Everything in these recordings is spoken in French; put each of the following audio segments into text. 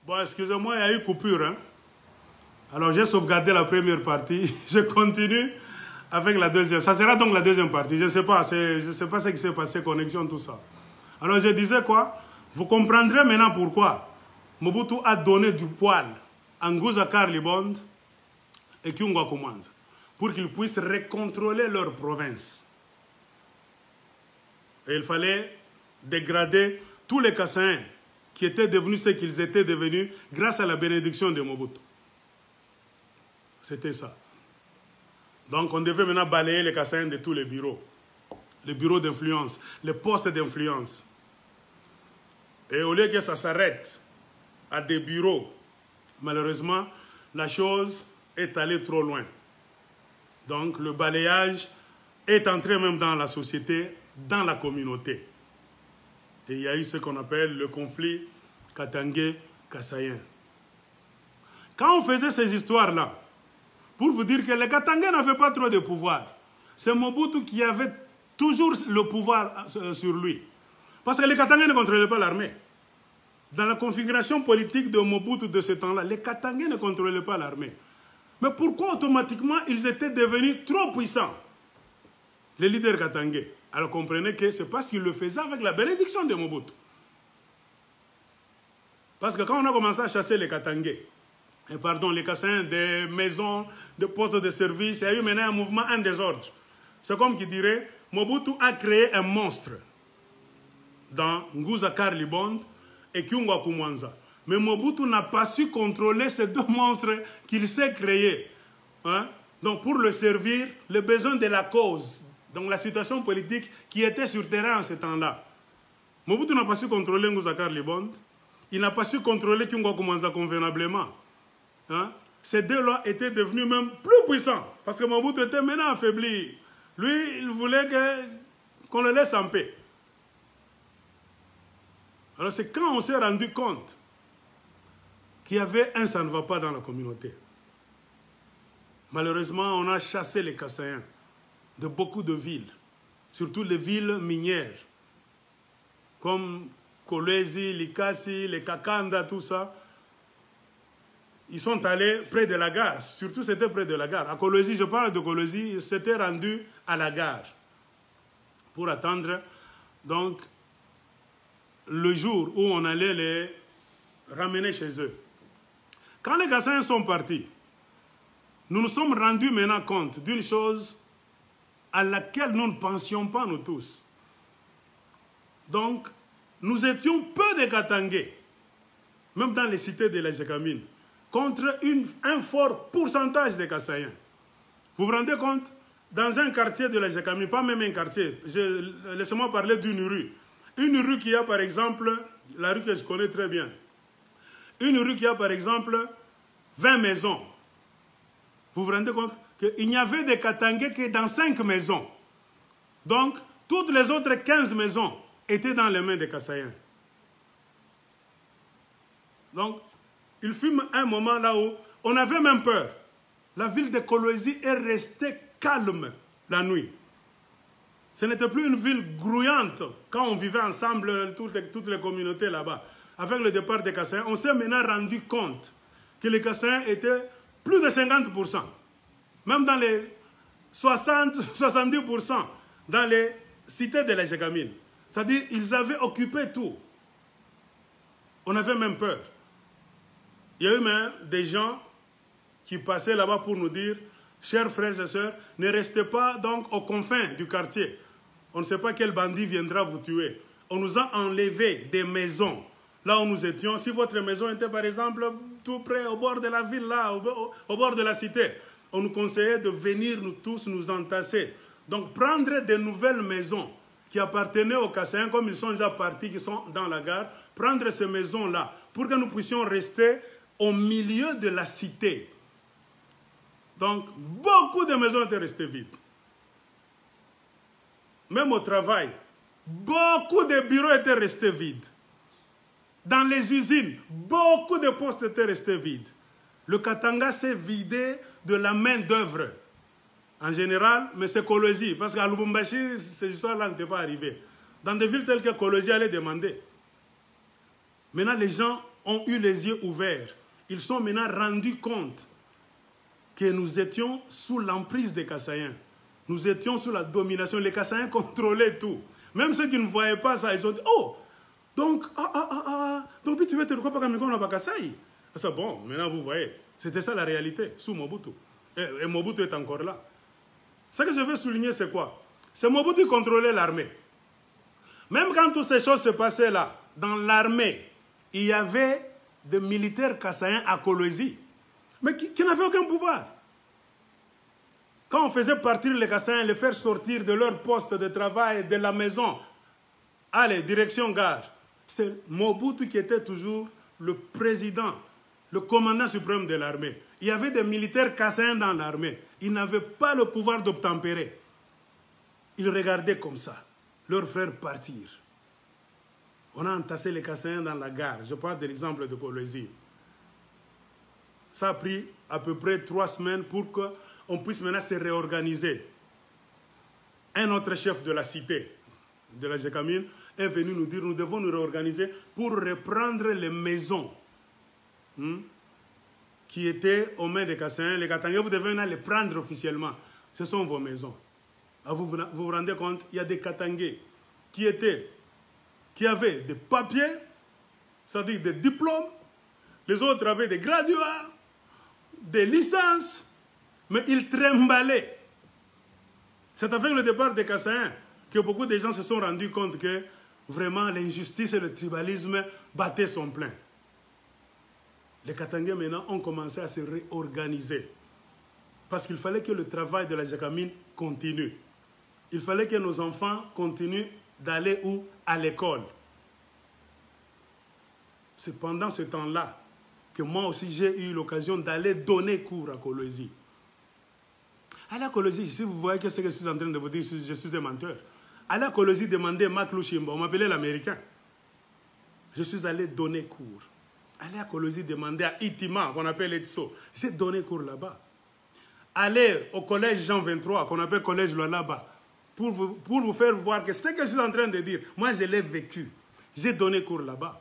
Bon, excusez-moi, il y a eu coupure. Hein? Alors, j'ai sauvegardé la première partie. Je continue avec la deuxième. Ça sera donc la deuxième partie. Je ne sais pas. Je ne sais pas ce qui s'est passé, connexion, tout ça. Alors, je disais quoi? Vous comprendrez maintenant pourquoi Mobutu a donné du poil à Nguza Karli Bond et Kyungwa Kumwanza pour qu'ils puissent recontrôler leur province. Et il fallait dégrader tous les Kassaïens qui étaient devenus ce qu'ils étaient devenus grâce à la bénédiction de Mobutu. C'était ça. Donc on devait maintenant balayer les Kassaïens de tous les bureaux d'influence, les postes d'influence. Et au lieu que ça s'arrête à des bureaux, malheureusement, la chose est allée trop loin. Donc le balayage est entré même dans la société, dans la communauté. Et il y a eu ce qu'on appelle le conflit Katangé-Kassaïen. Quand on faisait ces histoires-là, pour vous dire que les Katangais n'avaient pas trop de pouvoir, c'est Mobutu qui avait toujours le pouvoir sur lui. Parce que les Katangais ne contrôlaient pas l'armée. Dans la configuration politique de Mobutu de ce temps-là, les Katangais ne contrôlaient pas l'armée. Mais pourquoi automatiquement ils étaient devenus trop puissants, les leaders Katangais? Alors comprenez que c'est parce qu'ils le faisaient avec la bénédiction de Mobutu. Parce que quand on a commencé à chasser les Katangais, les Kassaïens des maisons, des postes de service, il y a eu maintenant un mouvement, un désordre. C'est comme qui dirait, Mobutu a créé un monstre dans Nguza Karli Bond et Kyungwa Kumwanza. Mais Mobutu n'a pas su contrôler ces deux monstres qu'il s'est créés. Hein? Donc pour le servir, les besoins de la cause, donc la situation politique qui était sur terrain en ce temps-là. Mobutu n'a pas su contrôler Nguza Karli Bond. Il n'a pas su contrôler Kyungwa Kumwanza convenablement. Hein? Ces deux-là étaient devenus même plus puissants. Parce que Mobutu était maintenant affaibli. Lui, il voulait qu'on le laisse en paix. Alors c'est quand on s'est rendu compte qu'il y avait un ça ne va pas dans la communauté. Malheureusement, on a chassé les Kassaïens de beaucoup de villes, surtout les villes minières, comme Kolwezi, Likasi, les Kakanda, tout ça. Ils sont allés près de la gare, surtout c'était près de la gare. À Kolwezi, je parle de Kolwezi, ils s'étaient rendus à la gare pour attendre donc le jour où on allait les ramener chez eux. Quand les Kassaïens sont partis, nous nous sommes rendus maintenant compte d'une chose à laquelle nous ne pensions pas, nous tous. Donc, nous étions peu de Katangais, même dans les cités de la Jekamine, contre un fort pourcentage de Kassaïens. Vous vous rendez compte? Dans un quartier de la Jekamine, pas même un quartier, laissez-moi parler d'une rue. Une rue qui a par exemple, la rue que je connais très bien, une rue qui a par exemple 20 maisons. Vous vous rendez compte qu'il n'y avait des Katangais que dans 5 maisons. Donc, toutes les autres 15 maisons étaient dans les mains des Kassaïens. Donc, il fut un moment là où on avait même peur. La ville de Kolwezi est restée calme la nuit. Ce n'était plus une ville grouillante quand on vivait ensemble, toutes les communautés là-bas. Avec le départ des Kassaïens, on s'est maintenant rendu compte que les Kassaïens étaient plus de 50%. Même dans les 60-70% dans les cités de la Jekamine. C'est-à-dire qu'ils avaient occupé tout. On avait même peur. Il y a eu même des gens qui passaient là-bas pour nous dire, chers frères et sœurs, ne restez pas donc aux confins du quartier. On ne sait pas quel bandit viendra vous tuer. On nous a enlevé des maisons là où nous étions. Si votre maison était par exemple tout près au bord de la ville, là, au bord de la cité, on nous conseillait de venir nous tous nous entasser. Donc prendre de nouvelles maisons qui appartenaient aux Kassaïens, comme ils sont déjà partis, qui sont dans la gare, prendre ces maisons-là pour que nous puissions rester au milieu de la cité. Donc, beaucoup de maisons étaient restées vides. Même au travail, beaucoup de bureaux étaient restés vides. Dans les usines, beaucoup de postes étaient restés vides. Le Katanga s'est vidé de la main-d'œuvre. En général, mais c'est Kolwezi, parce qu'à Lubumbashi, ces histoires-là n'étaient pas arrivées. Dans des villes telles que Kolwezi allait demander. Maintenant, les gens ont eu les yeux ouverts. Ils sont maintenant rendus compte que nous étions sous l'emprise des Kassaïens. Nous étions sous la domination. Les Kassaïens contrôlaient tout. Même ceux qui ne voyaient pas ça, ils ont dit, oh, donc, donc tu veux te recouper comme on n'a pas Kassaï. Ça, bon, maintenant vous voyez, c'était ça la réalité, sous Mobutu. Et Mobutu est encore là. Ce que je veux souligner, c'est quoi? C'est Mobutu qui contrôlait l'armée. Même quand toutes ces choses se passaient là, dans l'armée, il y avait des militaires kassaïens à Kolwezi, mais qui n'avaient aucun pouvoir. Quand on faisait partir les Kassaïens, les faire sortir de leur poste de travail, de la maison, allez, direction gare, c'est Mobutu qui était toujours le président, le commandant suprême de l'armée. Il y avait des militaires kassaïens dans l'armée. Ils n'avaient pas le pouvoir d'obtempérer. Ils regardaient comme ça, leurs frères partir. On a entassé les Kassaïens dans la gare. Je parle de l'exemple de Kolwezi. Ça a pris à peu près 3 semaines pour qu'on puisse maintenant se réorganiser. Un autre chef de la cité, de la Gécamine, est venu nous dire nous devons nous réorganiser pour reprendre les maisons qui étaient aux mains des Kassaïens. Les Katangais, vous devez les prendre officiellement. Ce sont vos maisons. Vous vous rendez compte, il y a des Katangais qui avaient des papiers, c'est-à-dire des diplômes. Les autres avaient des graduats, des licences, mais ils trimballaient. C'est avec le départ des Kassaïens que beaucoup de gens se sont rendus compte que vraiment l'injustice et le tribalisme battaient son plein. Les Katangais maintenant ont commencé à se réorganiser parce qu'il fallait que le travail de la Gécamine continue. Il fallait que nos enfants continuent d'aller où? À l'école. C'est pendant ce temps-là que moi aussi j'ai eu l'occasion d'aller donner cours à Kolwezi. Allez à Kolwezi, si vous voyez que ce que je suis en train de vous dire, je suis un menteur. Allez à Kolwezi demander Marc Lushimba, on m'appelait l'Américain. Je suis allé donner cours. Allez à Kolwezi demander à Itima, qu'on appelle Etso. J'ai donné cours là-bas. Allez au collège Jean 23, qu'on appelle collège Lualaba, pour vous faire voir que ce que je suis en train de dire, moi je l'ai vécu. J'ai donné cours là-bas.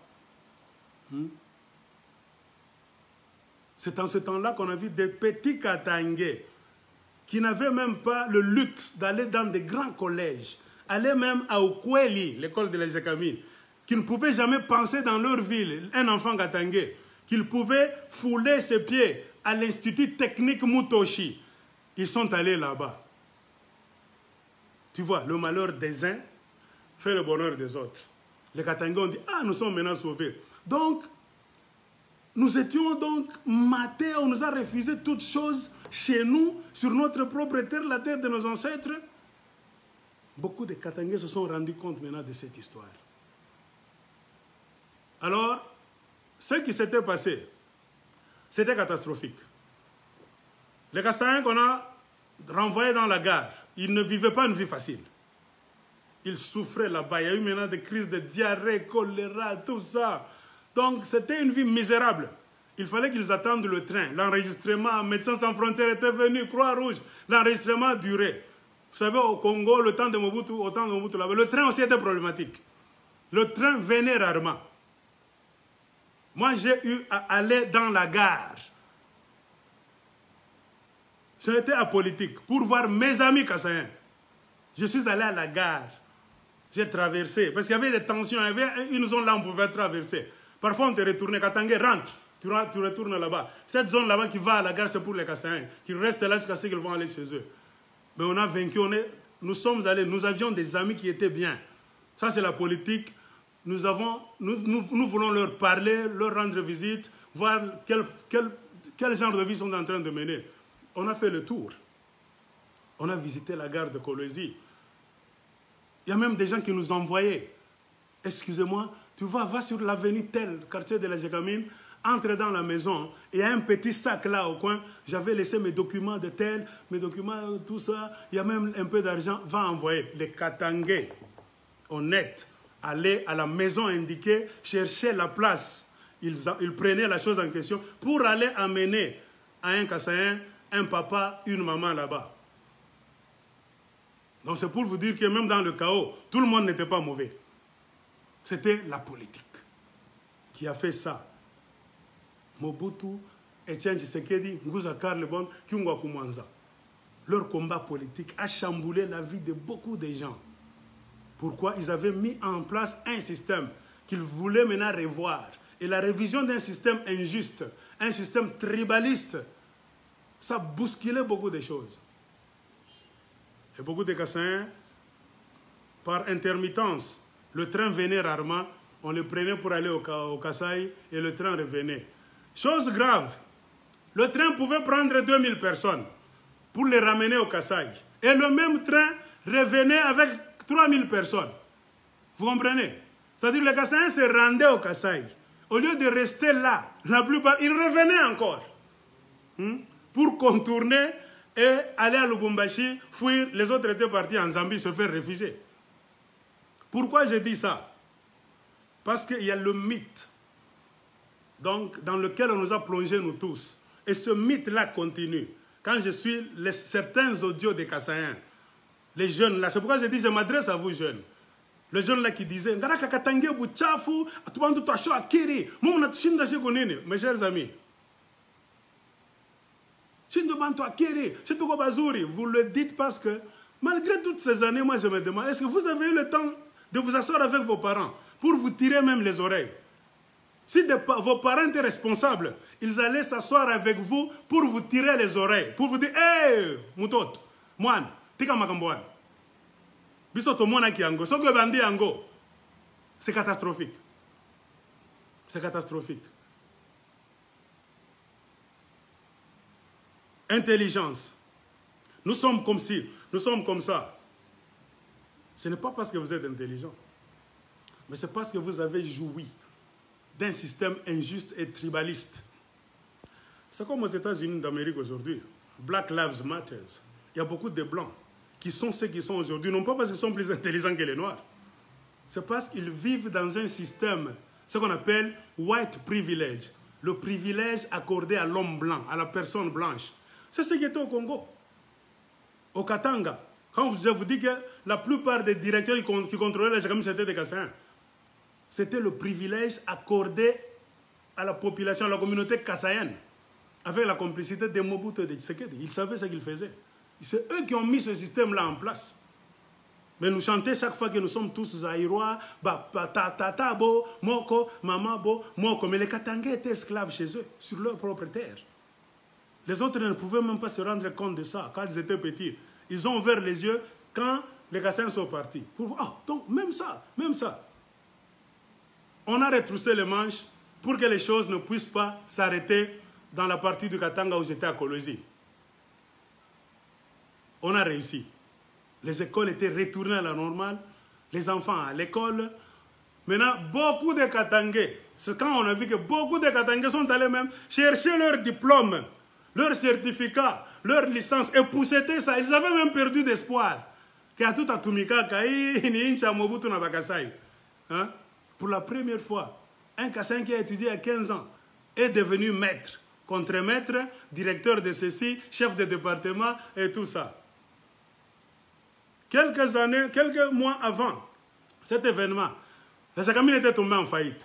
C'est en ce temps-là qu'on a vu des petits Katangais qui n'avaient même pas le luxe d'aller dans des grands collèges, aller même à Okweli, l'école de la Gécamine, qui ne pouvaient jamais penser dans leur ville, un enfant Katangais, qu'ils pouvaient fouler ses pieds à l'Institut technique Mutoshi. Ils sont allés là-bas. Tu vois, le malheur des uns fait le bonheur des autres. Les Katangais ont dit, ah, nous sommes maintenant sauvés. Donc, nous étions donc matés, on nous a refusé toutes choses chez nous, sur notre propre terre, la terre de nos ancêtres. Beaucoup de Katangais se sont rendus compte maintenant de cette histoire. Alors, ce qui s'était passé, c'était catastrophique. Les Kassaïens qu'on a renvoyés dans la gare, ils ne vivaient pas une vie facile. Ils souffraient là-bas. Il y a eu maintenant des crises de diarrhée, choléra, tout ça. Donc, c'était une vie misérable. Il fallait qu'ils attendent le train. L'enregistrement, Médecins sans frontières était venu, Croix-Rouge. L'enregistrement durait. Vous savez, au Congo, le temps de Mobutu, là-bas, le train aussi était problématique. Le train venait rarement. Moi, j'ai eu à aller dans la gare. J'étais apolitique pour voir mes amis kassaïens. Je suis allé à la gare. J'ai traversé. Parce qu'il y avait des tensions. Il y avait une zone là où on pouvait traverser. Parfois, on te retournait. Katangais rentre. Tu retournes là-bas. Cette zone là-bas qui va à la gare, c'est pour les Kassaïens. Qui restent là jusqu'à ce qu'ils vont aller chez eux. Mais on a vaincu. Nous sommes allés. Nous avions des amis qui étaient bien. Ça, c'est la politique. Nous voulons leur parler, leur rendre visite, voir quel genre de vie ils sont en train de mener. On a fait le tour. On a visité la gare de Kolwezi. Il y a même des gens qui nous envoyaient. Excusez-moi, tu va sur l'avenue tel, quartier de la Gécamine, entre dans la maison. Il y a un petit sac là au coin. J'avais laissé mes documents de tel, mes documents, tout ça. Il y a même un peu d'argent. Va envoyer. Les Katangais, honnêtes, allaient à la maison indiquée, chercher la place. Ils prenaient la chose en question pour aller amener à un Kassaïen, un papa, une maman là-bas. Donc c'est pour vous dire que même dans le chaos, tout le monde n'était pas mauvais. C'était la politique qui a fait ça. Mobutu, Etienne Tshisekedi, Nguza Karlebon, Kyungwa Kumwanza. Leur combat politique a chamboulé la vie de beaucoup de gens. Pourquoi? Ils avaient mis en place un système qu'ils voulaient maintenant revoir. Et la révision d'un système injuste, un système tribaliste, ça bousculait beaucoup de choses. Et beaucoup de Kassaïens, par intermittence, le train venait rarement, on le prenait pour aller au Kasaï et le train revenait. Chose grave, le train pouvait prendre 2000 personnes pour les ramener au Kasaï. Et le même train revenait avec 3000 personnes. Vous comprenez? C'est-à-dire que les Kassaïens se rendaient au Kasaï. Au lieu de rester là, la plupart, ils revenaient encore. Pour contourner et aller à Lubumbashi, fuir. Les autres étaient partis en Zambie se faire réfugier. Pourquoi je dis ça? Parce qu'il y a le mythe donc, dans lequel on nous a plongés nous tous. Et ce mythe-là continue. Quand je suis certains audios des Kassaïens, les jeunes là, c'est pourquoi je dis, je m'adresse à vous jeunes. Le jeune là qui disait, mes chers amis, vous le dites parce que, malgré toutes ces années, moi je me demande, est-ce que vous avez eu le temps de vous asseoir avec vos parents pour vous tirer même les oreilles? Si vos parents étaient responsables, ils allaient s'asseoir avec vous pour vous tirer les oreilles, pour vous dire, hey, Moutot, Moine, Tika Makambouane. C'est catastrophique. C'est catastrophique. Intelligence. Nous sommes comme ci, nous sommes comme ça. Ce n'est pas parce que vous êtes intelligent, mais c'est parce que vous avez joui d'un système injuste et tribaliste. C'est comme aux États-Unis d'Amérique aujourd'hui. Black Lives Matter. Il y a beaucoup de Blancs qui sont ceux qui sont aujourd'hui, non pas parce qu'ils sont plus intelligents que les Noirs. C'est parce qu'ils vivent dans un système, ce qu'on appelle white privilege, le privilège accordé à l'homme blanc, à la personne blanche. C'est ce qui était au Congo. Au Katanga, quand je vous dis que la plupart des directeurs qui contrôlaient les Jacquemin, c'était des Kassaïens, c'était le privilège accordé à la population, à la communauté kassaïenne, avec la complicité de Mobutu et de Tshisekedi. Ils savaient ce qu'ils faisaient. C'est eux qui ont mis ce système-là en place. Mais nous chantons chaque fois que nous sommes tous Zaïrois, Tata Bo, Moko, Mama Bo, Moko. Mais les Katangais étaient esclaves chez eux, sur leur propre terre. Les autres ne pouvaient même pas se rendre compte de ça quand ils étaient petits. Ils ont ouvert les yeux quand les Kassaïens sont partis. Donc même ça, même ça. On a retroussé les manches pour que les choses ne puissent pas s'arrêter dans la partie du Katanga où j'étais à Kolwezi. On a réussi. Les écoles étaient retournées à la normale, les enfants à l'école. Maintenant, beaucoup de Katangais, c'est quand on a vu que beaucoup de Katangais sont allés même chercher leur diplôme, leur certificat, leur licence, et pour c'était ça, ils avaient même perdu d'espoir. Pour la première fois, un Kassaïen qui a étudié à 15 ans est devenu maître, contre-maître, directeur de ceci, chef de département et tout ça. Quelques années, quelques mois avant cet événement, la Jacquemin était tombée en faillite.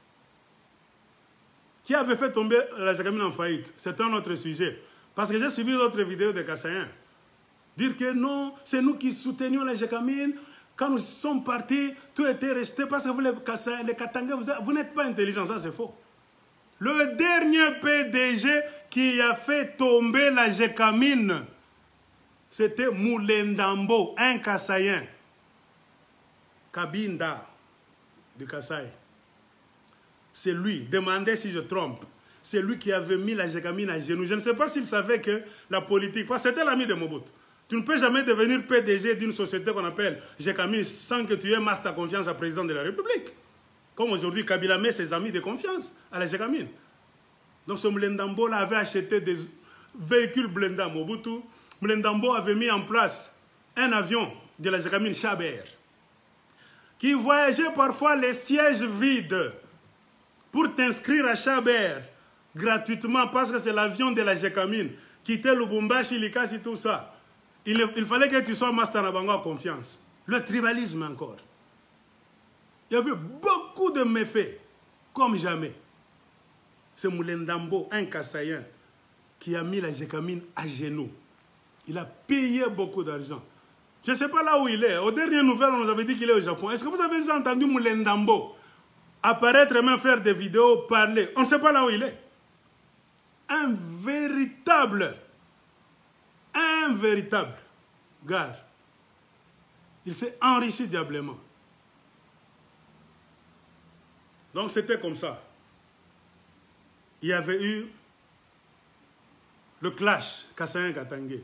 Qui avait fait tomber la Jacquemin en faillite? C'est un autre sujet. Parce que j'ai suivi d'autres vidéos de Kassaïens. Dire que non, c'est nous qui soutenions la Jacquemin. Quand nous sommes partis, tout était resté parce que vous, les Katangais, vous n'êtes pas intelligents. Ça, c'est faux. Le dernier PDG qui a fait tomber la Jacquemin, c'était Moulendambo, un Kassaïen. Kabinda, du Kasaï. C'est lui, demandez si je trompe. C'est lui qui avait mis la Jacquemin à genoux. Je ne sais pas s'il savait que la politique, parce que c'était l'ami de Mobutu. Tu ne peux jamais devenir PDG d'une société qu'on appelle Jacquemin sans que tu aies masse ta confiance au président de la République. Comme aujourd'hui, Kabila met ses amis de confiance à la Jacquemin. Donc ce Moulendambo là avait acheté des véhicules blindés à Mobutu. Moulendambo avait mis en place un avion de la Jacquemin Chabert qui voyageait parfois les sièges vides pour t'inscrire à Chabert gratuitement parce que c'est l'avion de la Jacquemin qui était Lubumbashi, Likasi, tout ça. Il fallait que tu sois Master Nabango à confiance. Le tribalisme encore. Il y avait beaucoup de méfaits, comme jamais. C'est Moulendambo, un Kassaïen, qui a mis la Gécamine à genoux. Il a payé beaucoup d'argent. Je ne sais pas là où il est. Aux dernières nouvelles, on nous avait dit qu'il est au Japon. Est-ce que vous avez déjà entendu Moulendambo apparaître et même faire des vidéos, parler? On ne sait pas là où il est. Un véritable gars. Il s'est enrichi diablement. Donc c'était comme ça. Il y avait eu le clash Kassaïen-Katangé.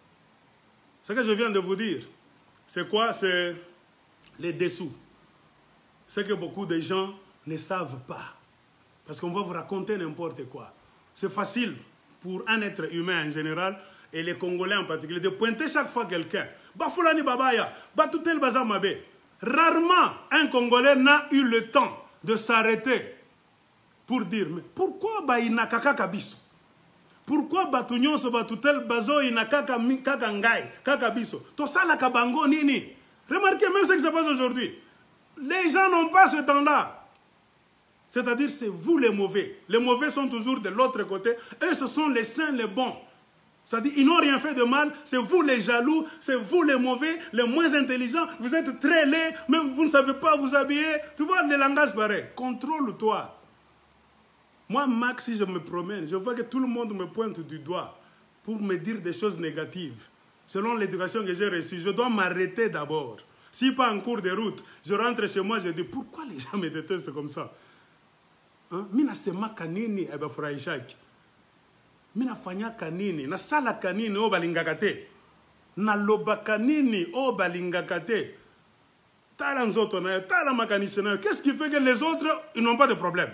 Ce que je viens de vous dire, c'est quoi? C'est les dessous. C'est que beaucoup de gens ne savent pas. Parce qu'on va vous raconter n'importe quoi. C'est facile pour un être humain en général, et les Congolais en particulier, de pointer chaque fois quelqu'un. Bafoulani Babaya, Batoutel Bazamabe. Rarement un Congolais n'a eu le temps de s'arrêter pour dire, mais pourquoi Baïna Kaka Kabiso? Pourquoi Batunion se Batoutel Bazo Ina Kaka Ngai, Kaka Biso? To Sala Kabango Nini. Remarquez même ce qui se passe aujourd'hui. Les gens n'ont pas ce temps-là. C'est-à-dire, c'est vous les mauvais. Les mauvais sont toujours de l'autre côté. Et ce sont les saints, les bons. C'est-à-dire, ils n'ont rien fait de mal. C'est vous les jaloux. C'est vous les mauvais, les moins intelligents. Vous êtes très laids. Même vous ne savez pas vous habiller. Tu vois, les langages pareils. Contrôle-toi. Moi, Max, si je me promène, je vois que tout le monde me pointe du doigt pour me dire des choses négatives. Selon l'éducation que j'ai reçue, je dois m'arrêter d'abord. Si pas en cours de route, je rentre chez moi, je dis, pourquoi les gens me détestent comme ça? Mina sema kanini ebe furaishaki. Mina fanya kanini. Na sala kanini o balingakate. Na loba kanini o balingakate. Tala nzoto na tala makanisi na. Qu'est-ce qui fait que les autres, ils n'ont pas de problème?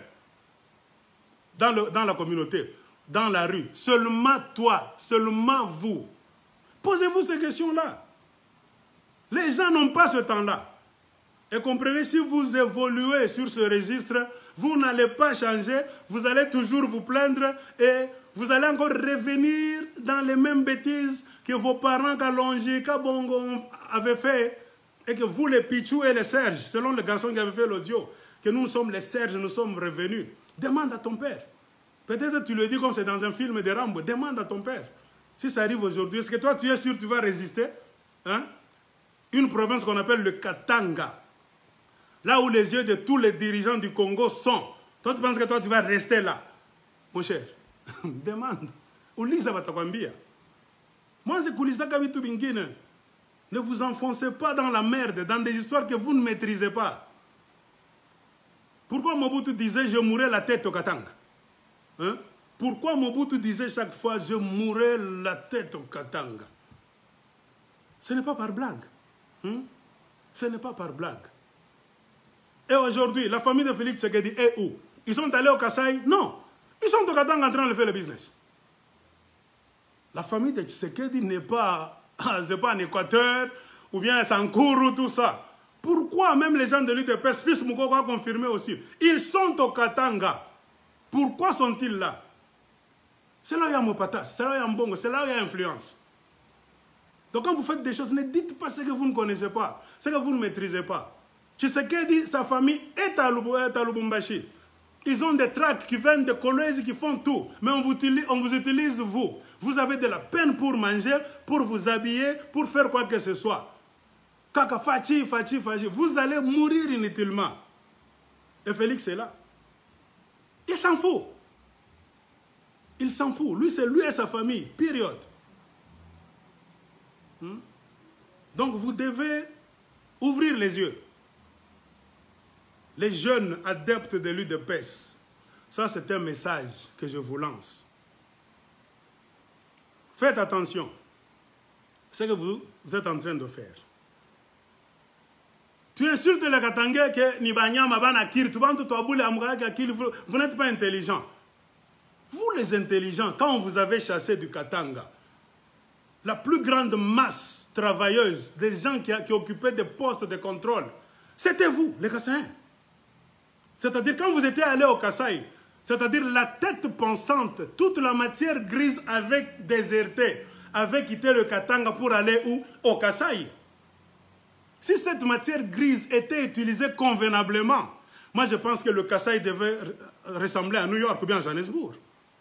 Dans la communauté, dans la rue. Seulement toi, seulement vous. Posez-vous ces questions-là. Les gens n'ont pas ce temps-là. Et comprenez, si vous évoluez sur ce registre, vous n'allez pas changer, vous allez toujours vous plaindre et vous allez encore revenir dans les mêmes bêtises que vos parents Kalonji, Kabongo avaient fait et que vous, les Pichou et les Serges, selon le garçon qui avait fait l'audio, que nous sommes les Serges, nous sommes revenus. Demande à ton père. Peut-être tu le dis comme c'est dans un film de Rambo. Demande à ton père. Si ça arrive aujourd'hui, est-ce que toi tu es sûr que tu vas résister? Hein? Une province qu'on appelle le Katanga. Là où les yeux de tous les dirigeants du Congo sont. Toi, tu penses que toi, tu vas rester là? Mon cher, demande. Ulisa Batakwambia. Moi, c'est Kulisa Kabitu Bingine. Ne vous enfoncez pas dans la merde, dans des histoires que vous ne maîtrisez pas. Pourquoi Mobutu disait « Je mourrai la tête au Katanga » hein? Pourquoi Mobutu disait chaque fois « Je mourrai la tête au Katanga » Ce n'est pas par blague. Ce n'est pas par blague. Et aujourd'hui, la famille de Félix Tshisekedi est où? Ils sont allés au Kasaï? Non. Ils sont au Katanga en train de faire le business. La famille de Tshisekedi n'est pas, en Équateur, ou bien à Sankuru, tout ça. Pourquoi même les gens de l'UDPS, Fils Moukoko a confirmé aussi, ils sont au Katanga. Pourquoi sont-ils là? C'est là où il y a Mopatas, c'est là où il y a Mbongo, c'est là où il y a influence. Donc quand vous faites des choses, ne dites pas ce que vous ne connaissez pas, ce que vous ne maîtrisez pas. Tshisekedi, sa famille est à Lubumbashi. Ils ont des tracts qui viennent de Kolwezi, qui font tout. Mais on vous utilise, vous. Vous avez de la peine pour manger, pour vous habiller, pour faire quoi que ce soit. Kaka fachi. Vous allez mourir inutilement. Et Félix est là. Il s'en fout. Il s'en fout. Lui, c'est lui et sa famille. Période. Donc vous devez ouvrir les yeux. Les jeunes adeptes de l'UDPS, ça c'est un message que je vous lance. Faites attention. C'est ce que vous êtes en train de faire. Tu insultes les Katangais que Nibanya Mabana Kir, vous n'êtes pas intelligent. Vous les intelligents, quand on vous avait chassé du Katanga, la plus grande masse travailleuse des gens qui occupaient des postes de contrôle, c'était vous, les Kassaïens. C'est-à-dire quand vous étiez allé au Kasaï, c'est-à-dire la tête pensante, toute la matière grise avait déserté, avait quitté le Katanga pour aller où? Au Kasaï. Si cette matière grise était utilisée convenablement, Moi, je pense que le Kasaï devait ressembler à New York ou bien à Johannesburg.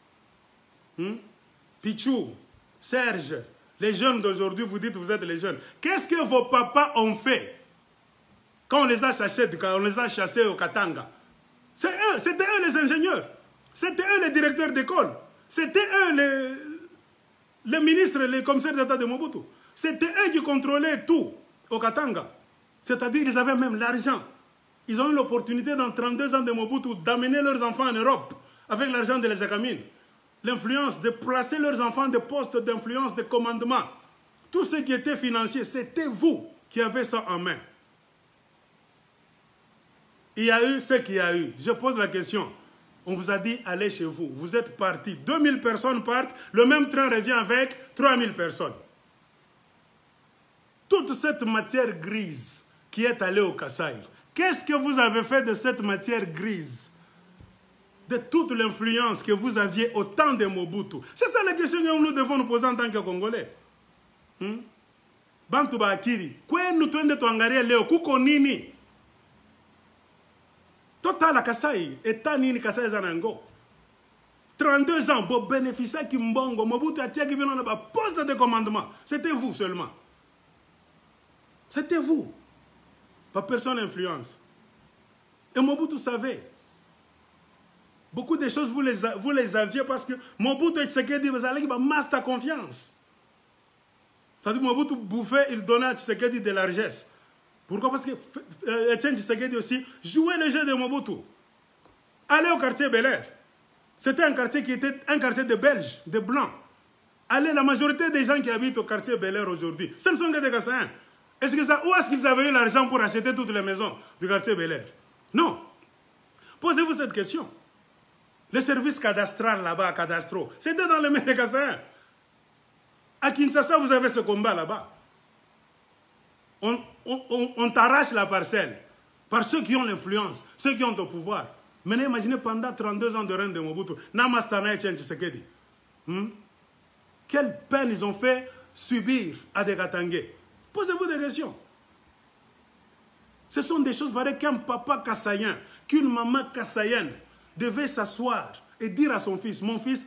Pichou, Serge, les jeunes d'aujourd'hui, vous dites que vous êtes les jeunes. Qu'est-ce que vos papas ont fait quand on les a chassés au Katanga? C'était eux les ingénieurs. C'était eux les directeurs d'école. C'était eux les ministres, les commissaires d'État de Mobutu. C'était eux qui contrôlaient tout au Katanga. C'est-à-dire qu'ils avaient même l'argent. Ils ont eu l'opportunité dans 32 ans de Mobutu d'amener leurs enfants en Europe avec l'argent de les Akamine. L'influence, de placer leurs enfants des postes d'influence, de commandement. Tout ce qui était financier, c'était vous qui avez ça en main. Il y a eu ce qu'il y a eu. Je pose la question. On vous a dit, allez chez vous. Vous êtes partis. 2000 personnes partent. Le même train revient avec 3000 personnes. Toute cette matière grise qui est allée au Kasaï, qu'est-ce que vous avez fait de cette matière grise? De toute l'influence que vous aviez au temps de Mobutu. C'est ça la question que nous devons nous poser en tant que Congolais. Bantu Bakiri, kwe nous twende tuangalie leo kuko nini? Total la Kasaï, état nini Kasaï zanango. 32 ans, pour bénéficier qui mbongo, Mobutu a tia qui vient dans poste de commandement. C'était vous seulement. C'était vous. Pas personne influence. Et Mobutu savait. Beaucoup de choses, vous les aviez parce que Mobutu et Tshisekedi, vous allez masse ta confiance. C'est-à-dire que Mobutu bouffait, il donnait à Tshisekedi de la largesse. Pourquoi? Parce que Etienne Tshisekedi aussi jouait le jeu de Mobutu. Allez au quartier Bel-Air. C'était un quartier qui était un quartier de Belges, de Blancs. Allez, la majorité des gens qui habitent au quartier Bel-Air aujourd'hui, ce ne sont que des Kassaïens. Où est-ce qu'ils avaient eu l'argent pour acheter toutes les maisons du quartier Bel-Air? Non. Posez-vous cette question. Les services cadastrales là-bas, cadastraux, c'était dans les mains des Kassaïens. À Kinshasa, vous avez ce combat là-bas. On t'arrache la parcelle par ceux qui ont l'influence, ceux qui ont le pouvoir. Maintenant, imaginez pendant 32 ans de règne de Mobutu, Namastana et Tshisekedi. Quelle peine ils ont fait subir à des Katangais. Posez-vous des questions. Ce sont des choses pareilles qu'un papa kassaïen, qu'une maman kassaïenne devait s'asseoir et dire à son fils, mon fils,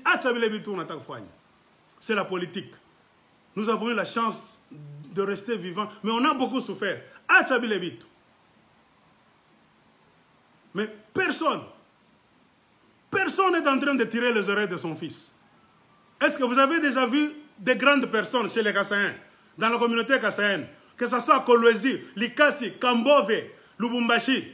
c'est la politique. Nous avons eu la chance de rester vivants, mais on a beaucoup souffert. Mais personne n'est en train de tirer les oreilles de son fils. Est-ce que vous avez déjà vu des grandes personnes chez les Kassaïens, dans la communauté kassaïenne, que ce soit Kolwezi, Likasi, Kambove, Lubumbashi,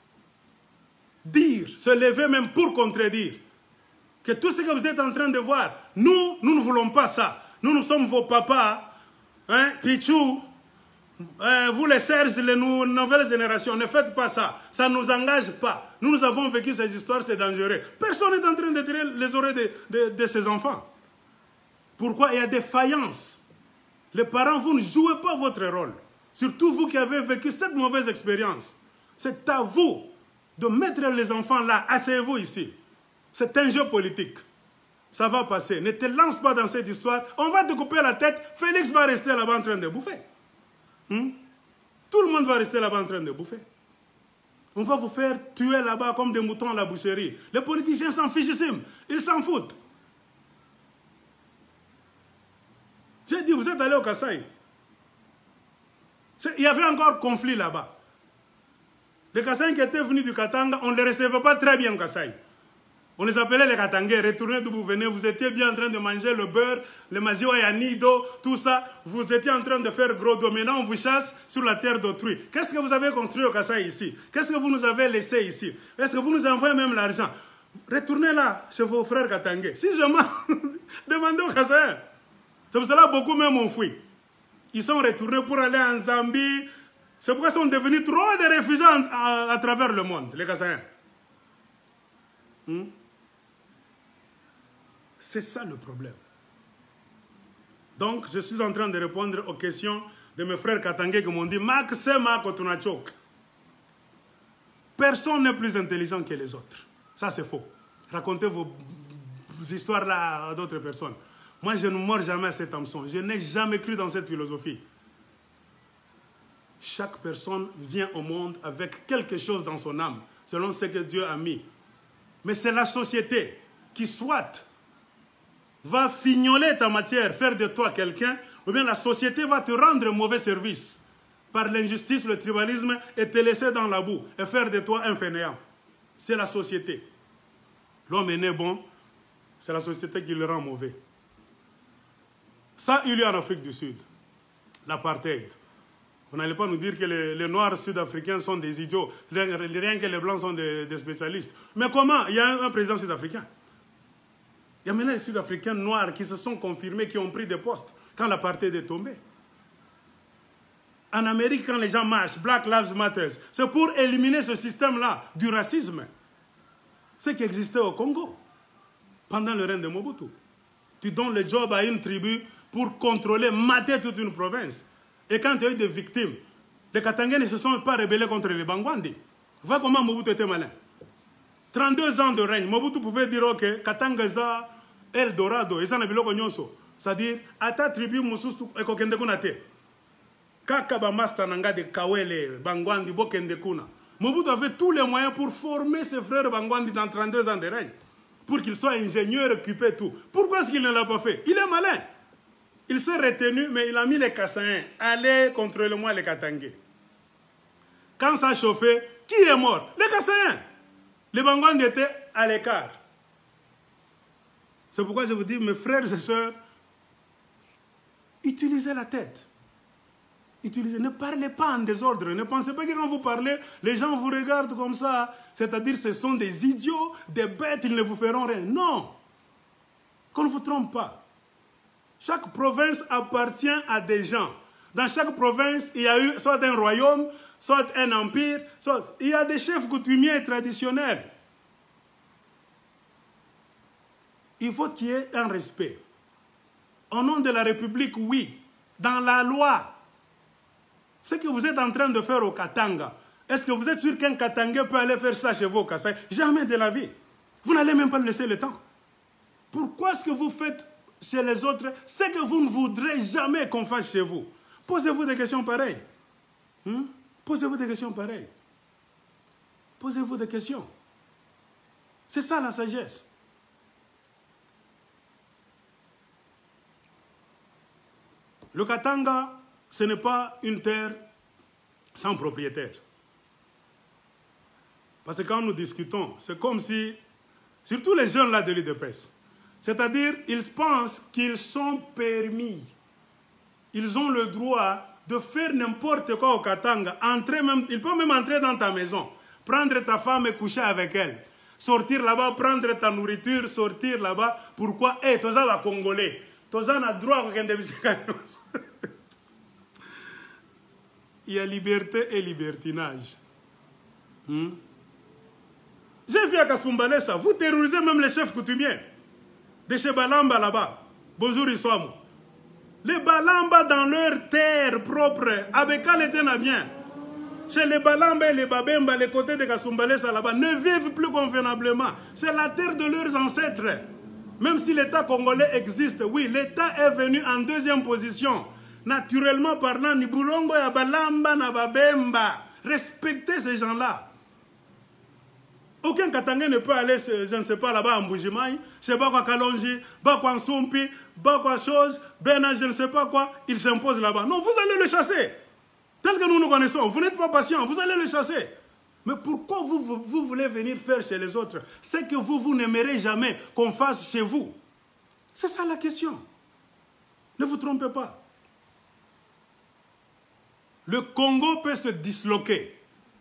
dire, se lever même pour contredire que tout ce que vous êtes en train de voir, nous ne voulons pas ça. Nous sommes vos papas, hein, Pichou, vous les Serge, les nouvelles générations, ne faites pas ça. Ça ne nous engage pas. Nous avons vécu ces histoires, c'est dangereux. Personne n'est en train de tirer les oreilles de ses enfants. Pourquoi? Il y a des faillances. Les parents, vous ne jouez pas votre rôle. Surtout vous qui avez vécu cette mauvaise expérience. C'est à vous de mettre les enfants là. Asseyez-vous ici. C'est un jeu politique. Ça va passer. Ne te lance pas dans cette histoire. On va te couper la tête. Félix va rester là-bas en train de bouffer. Tout le monde va rester là-bas en train de bouffer. On va vous faire tuer là-bas comme des moutons à la boucherie. Les politiciens s'en fichent. Ils s'en foutent. J'ai dit, vous êtes allé au Kasaï. Il y avait encore conflit là-bas. Les Kassaïens qui étaient venus du Katanga, on ne les recevait pas très bien au Kasaï. On les appelait les Katangais. Retournez d'où vous venez. Vous étiez bien en train de manger le beurre, le mazio yanido, tout ça. Vous étiez en train de faire gros dos. Maintenant, on vous chasse sur la terre d'autrui. Qu'est-ce que vous avez construit au Kasaï ici? Qu'est-ce que vous nous avez laissé ici? Est-ce que vous nous envoyez même l'argent? Retournez là, chez vos frères Katangais. Si je m'en demandez aux Kassaïens. C'est pour cela que beaucoup même ont fui. Ils sont retournés pour aller en Zambie. C'est pourquoi ils sont devenus trop de réfugiés à travers le monde, les Kassaïens. C'est ça le problème. Donc, je suis en train de répondre aux questions de mes frères Katangais qui m'ont dit personne n'est plus intelligent que les autres. Ça, c'est faux. Racontez vos histoires là à d'autres personnes. Moi, je ne mords jamais à cet hameçon. Je n'ai jamais cru dans cette philosophie. Chaque personne vient au monde avec quelque chose dans son âme. selon ce que Dieu a mis. Mais c'est la société qui soit va fignoler ta matière, faire de toi quelqu'un, ou bien la société va te rendre un mauvais service par l'injustice, le tribalisme, et te laisser dans la boue et faire de toi un fainéant. C'est la société. L'homme est né bon, c'est la société qui le rend mauvais. Ça, il y a en Afrique du Sud, l'apartheid. Vous n'allez pas nous dire que les Noirs sud-africains sont des idiots, rien que les Blancs sont des spécialistes. Mais comment? Il y a un président sud-africain. Il y a maintenant les Sud-Africains noirs qui se sont confirmés, qui ont pris des postes quand l'apartheid est tombé. En Amérique, quand les gens marchent, Black Lives Matter, c'est pour éliminer ce système-là du racisme. Ce qui existait au Congo, pendant le règne de Mobutu. Tu donnes le job à une tribu pour contrôler, mater toute une province. Et quand il y a eu des victimes, les Katangais ne se sont pas rebellés contre les Bangwandi. Vois comment Mobutu était malin. 32 ans de règne, Mobutu pouvait dire, ok, Katangeza, Eldorado, et ça n'a pas nyonso. C'est-à-dire, à ta tribu, Moussoustou, et kokende kunate. Kakaba Masta Nanga de Kawele, Bangwandi, Bokende Kuna. Mobutu avait tous les moyens pour former ses frères Bangwandi dans 32 ans de règne. Pour qu'ils soient ingénieurs, occupés tout. Pourquoi est-ce qu'il ne l'a pas fait? Il est malin. Il s'est retenu, mais il a mis les Kassaïens. Allez, contrôlez-moi les Katangais. Quand ça a chauffé, qui est mort? Les Kassaïens. Les Bangwandi étaient à l'écart. C'est pourquoi je vous dis, mes frères et sœurs, utilisez la tête. Utilisez, ne parlez pas en désordre. Ne pensez pas que quand vous parlez, les gens vous regardent comme ça. C'est-à-dire, ce sont des idiots, des bêtes, ils ne vous feront rien. Non. Qu'on ne vous trompe pas. Chaque province appartient à des gens. Dans chaque province, il y a eu soit un royaume, soit un empire, soit... Il y a des chefs coutumiers traditionnels. Il faut qu'il y ait un respect. Au nom de la République, oui. Dans la loi. Ce que vous êtes en train de faire au Katanga, est-ce que vous êtes sûr qu'un Katangais peut aller faire ça chez vous au Kassai? Jamais de la vie. Vous n'allez même pas laisser le temps. Pourquoi est-ce que vous faites chez les autres ce que vous ne voudrez jamais qu'on fasse chez vous? Posez-vous des questions pareilles. Posez-vous des questions pareilles. Posez-vous des questions. C'est ça la sagesse. Le Katanga, ce n'est pas une terre sans propriétaire. Parce que quand nous discutons, c'est comme si, surtout les jeunes là de l'IDPS, c'est-à-dire, ils pensent qu'ils sont permis. Ils ont le droit de faire n'importe quoi au Katanga. Ils peuvent même entrer dans ta maison, prendre ta femme et coucher avec elle. Sortir là-bas, prendre ta nourriture, sortir là-bas. Pourquoi? Eh, toza va Congolais. Toza n'a droit à Il y a liberté et libertinage. J'ai vu à Kasumbalé ça. Vous terrorisez même les chefs coutumiers. De chez Balamba là-bas. Bonjour Issoamou. Les Balamba dans leur terre propre. Abekal était bien. Chez les Balamba et les Babemba, les côtés de Kasumbalé là-bas, ne vivent plus convenablement. C'est la terre de leurs ancêtres. Même si l'État congolais existe, oui, l'État est venu en deuxième position. Naturellement parlant, ni Boulongo ya Balamba na Babemba. Respectez ces gens-là. Aucun Katangais ne peut aller, je ne sais pas, là-bas en Boujimaï, je ne sais pas quoi, Kalonji, pas quoi, Nsumpi, pas quoi, chose, Bena, je ne sais pas quoi, il s'impose là-bas. Non, vous allez le chasser. Tel que nous nous connaissons, vous n'êtes pas patient, vous allez le chasser. Mais pourquoi vous voulez venir faire chez les autres ce que vous n'aimerez jamais qu'on fasse chez vous? C'est ça la question. Ne vous trompez pas. Le Congo peut se disloquer.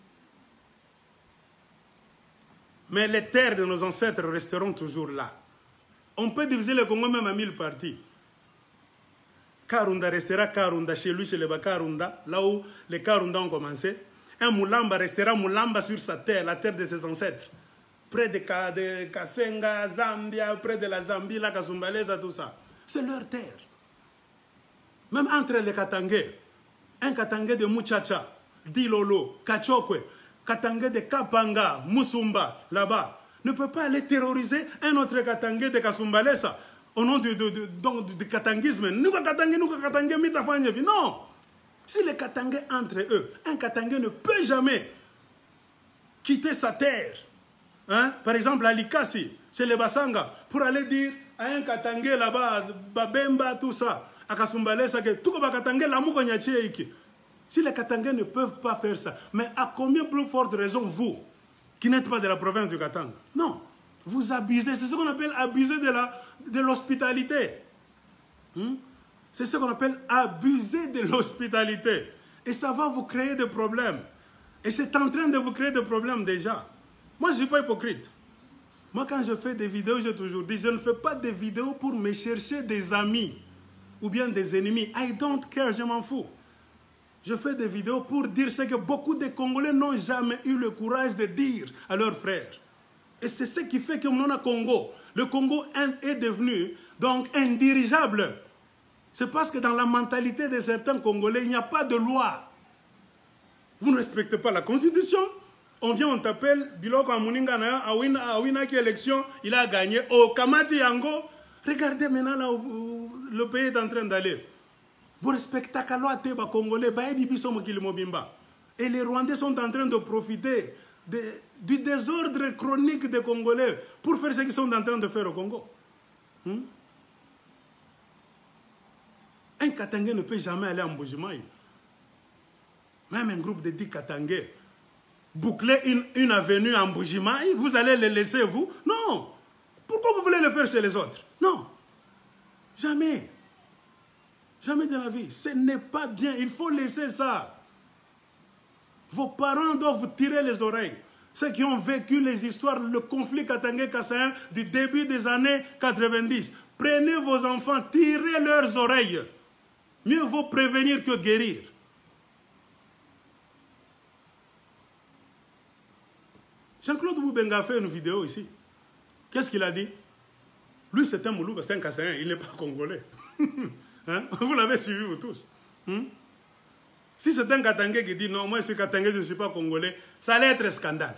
Mais les terres de nos ancêtres resteront toujours là. On peut diviser le Congo même en 1000 parties. Karunda restera Karunda chez lui, chez les Bakarunda, là où les Karunda ont commencé. Un Moulamba restera Moulamba sur sa terre, la terre de ses ancêtres. Près de Kasenga, Zambia, près de la Zambie, la Kasumbalesa, tout ça. C'est leur terre. Même entre les Katangais, un Katangais de Muchacha, Dilolo, Kachokwe, Katangais de Kapanga, Musumba, là-bas, ne peut pas aller terroriser un autre Katangais de Kasumbalesa au nom du katangisme. Nous Katangais, non. Si les Katangais entre eux, un Katangais ne peut jamais quitter sa terre. Hein? Par exemple, à Likasi, chez les Basanga, pour aller dire à un Katangé là-bas, Babemba, tout ça, à Kasumbalé, ça que tout le Katangé, l'amour qu'on y a tchéiki. Si les Katangais ne peuvent pas faire ça, mais à combien plus forte raison vous, qui n'êtes pas de la province du Katanga? Non, vous abusez. C'est ce qu'on appelle abuser de l'hospitalité. C'est ce qu'on appelle abuser de l'hospitalité. Et ça va vous créer des problèmes. Et c'est en train de vous créer des problèmes déjà. Moi, je ne suis pas hypocrite. Moi, quand je fais des vidéos, j'ai toujours dit, je ne fais pas des vidéos pour me chercher des amis ou bien des ennemis. I don't care, je m'en fous. Je fais des vidéos pour dire ce que beaucoup de Congolais n'ont jamais eu le courage de dire à leurs frères. Et c'est ce qui fait que le Congo est devenu donc indirigeable. C'est parce que dans la mentalité de certains Congolais, il n'y a pas de loi. Vous ne respectez pas la Constitution. On vient, on t'appelle, Biloko Amuningana, Awina qui élection, il a gagné. Au Kamati Yango, regardez maintenant là où le pays est en train d'aller. Vous respectez la loi Teba Congolais, et les Rwandais sont en train de profiter du désordre chronique des Congolais pour faire ce qu'ils sont en train de faire au Congo. Un Katangais ne peut jamais aller en Mbujimaï. Même un groupe de 10 Katangais boucler une avenue en Mbujimaï, vous allez les laisser, vous? Non. Pourquoi vous voulez le faire chez les autres? Non. Jamais. Jamais de la vie. Ce n'est pas bien. Il faut laisser ça. Vos parents doivent vous tirer les oreilles. Ceux qui ont vécu les histoires, le conflit Katangais-Kassaïen du début des années 90. Prenez vos enfants, tirez leurs oreilles. Mieux vaut prévenir que guérir. Jean-Claude Boubenga a fait une vidéo ici. Qu'est-ce qu'il a dit? Lui, c'est un Moulou, c'est un Kassaïen, il n'est pas congolais. Hein? Vous l'avez suivi, vous tous. Si c'est un Katangais qui dit non, moi je suis Katangais, je ne suis pas congolais, ça allait être un scandale.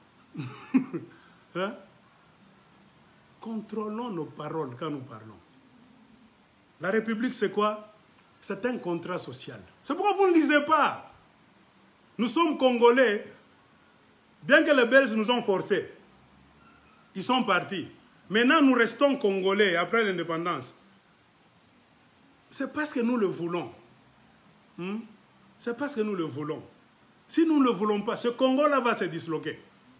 Hein? Contrôlons nos paroles quand nous parlons. La République, c'est quoi? C'est un contrat social. C'est pourquoi vous ne lisez pas. Nous sommes Congolais, bien que les Belges nous ont forcés. Ils sont partis. Maintenant, nous restons Congolais après l'indépendance. C'est parce que nous le voulons. C'est parce que nous le voulons. Si nous ne le voulons pas, ce Congo-là va se disloquer.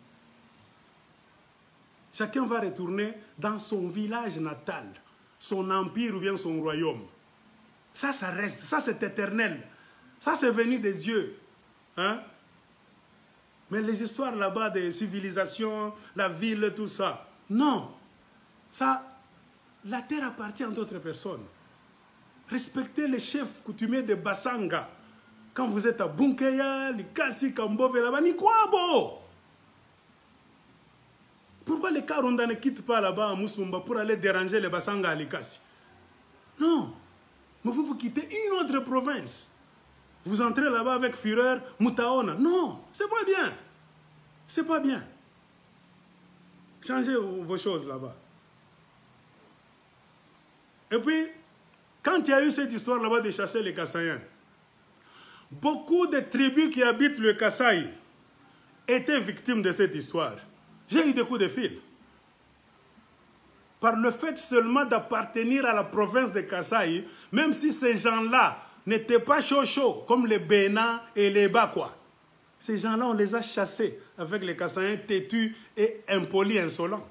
Chacun va retourner dans son village natal, son empire ou bien son royaume. Ça reste. Ça, c'est éternel. Ça, c'est venu des dieux. Hein? Mais les histoires là-bas des civilisations, la ville, tout ça, non. Ça, la terre appartient à d'autres personnes. Respectez les chefs coutumiers de Basanga. Quand vous êtes à Bunkeya, Likasi, Kambove, là-bas, Nikwabo. Pourquoi les Karunda ne quittent pas là-bas à Moussumba pour aller déranger les Basanga à Likasi? Non. Mais vous quittez une autre province. Vous entrez là-bas avec fureur, Moutaona. Non, c'est pas bien. C'est pas bien. Changez vos choses là-bas. Et puis, quand il y a eu cette histoire là-bas de chasser les Kassaïens, beaucoup de tribus qui habitent le Kasaï étaient victimes de cette histoire. J'ai eu des coups de fil. Par le fait seulement d'appartenir à la province de Kasaï, même si ces gens-là n'étaient pas chauds comme les Bénins et les Bakwa. Ces gens-là, on les a chassés avec les Kassaïens têtus et impolis, insolents.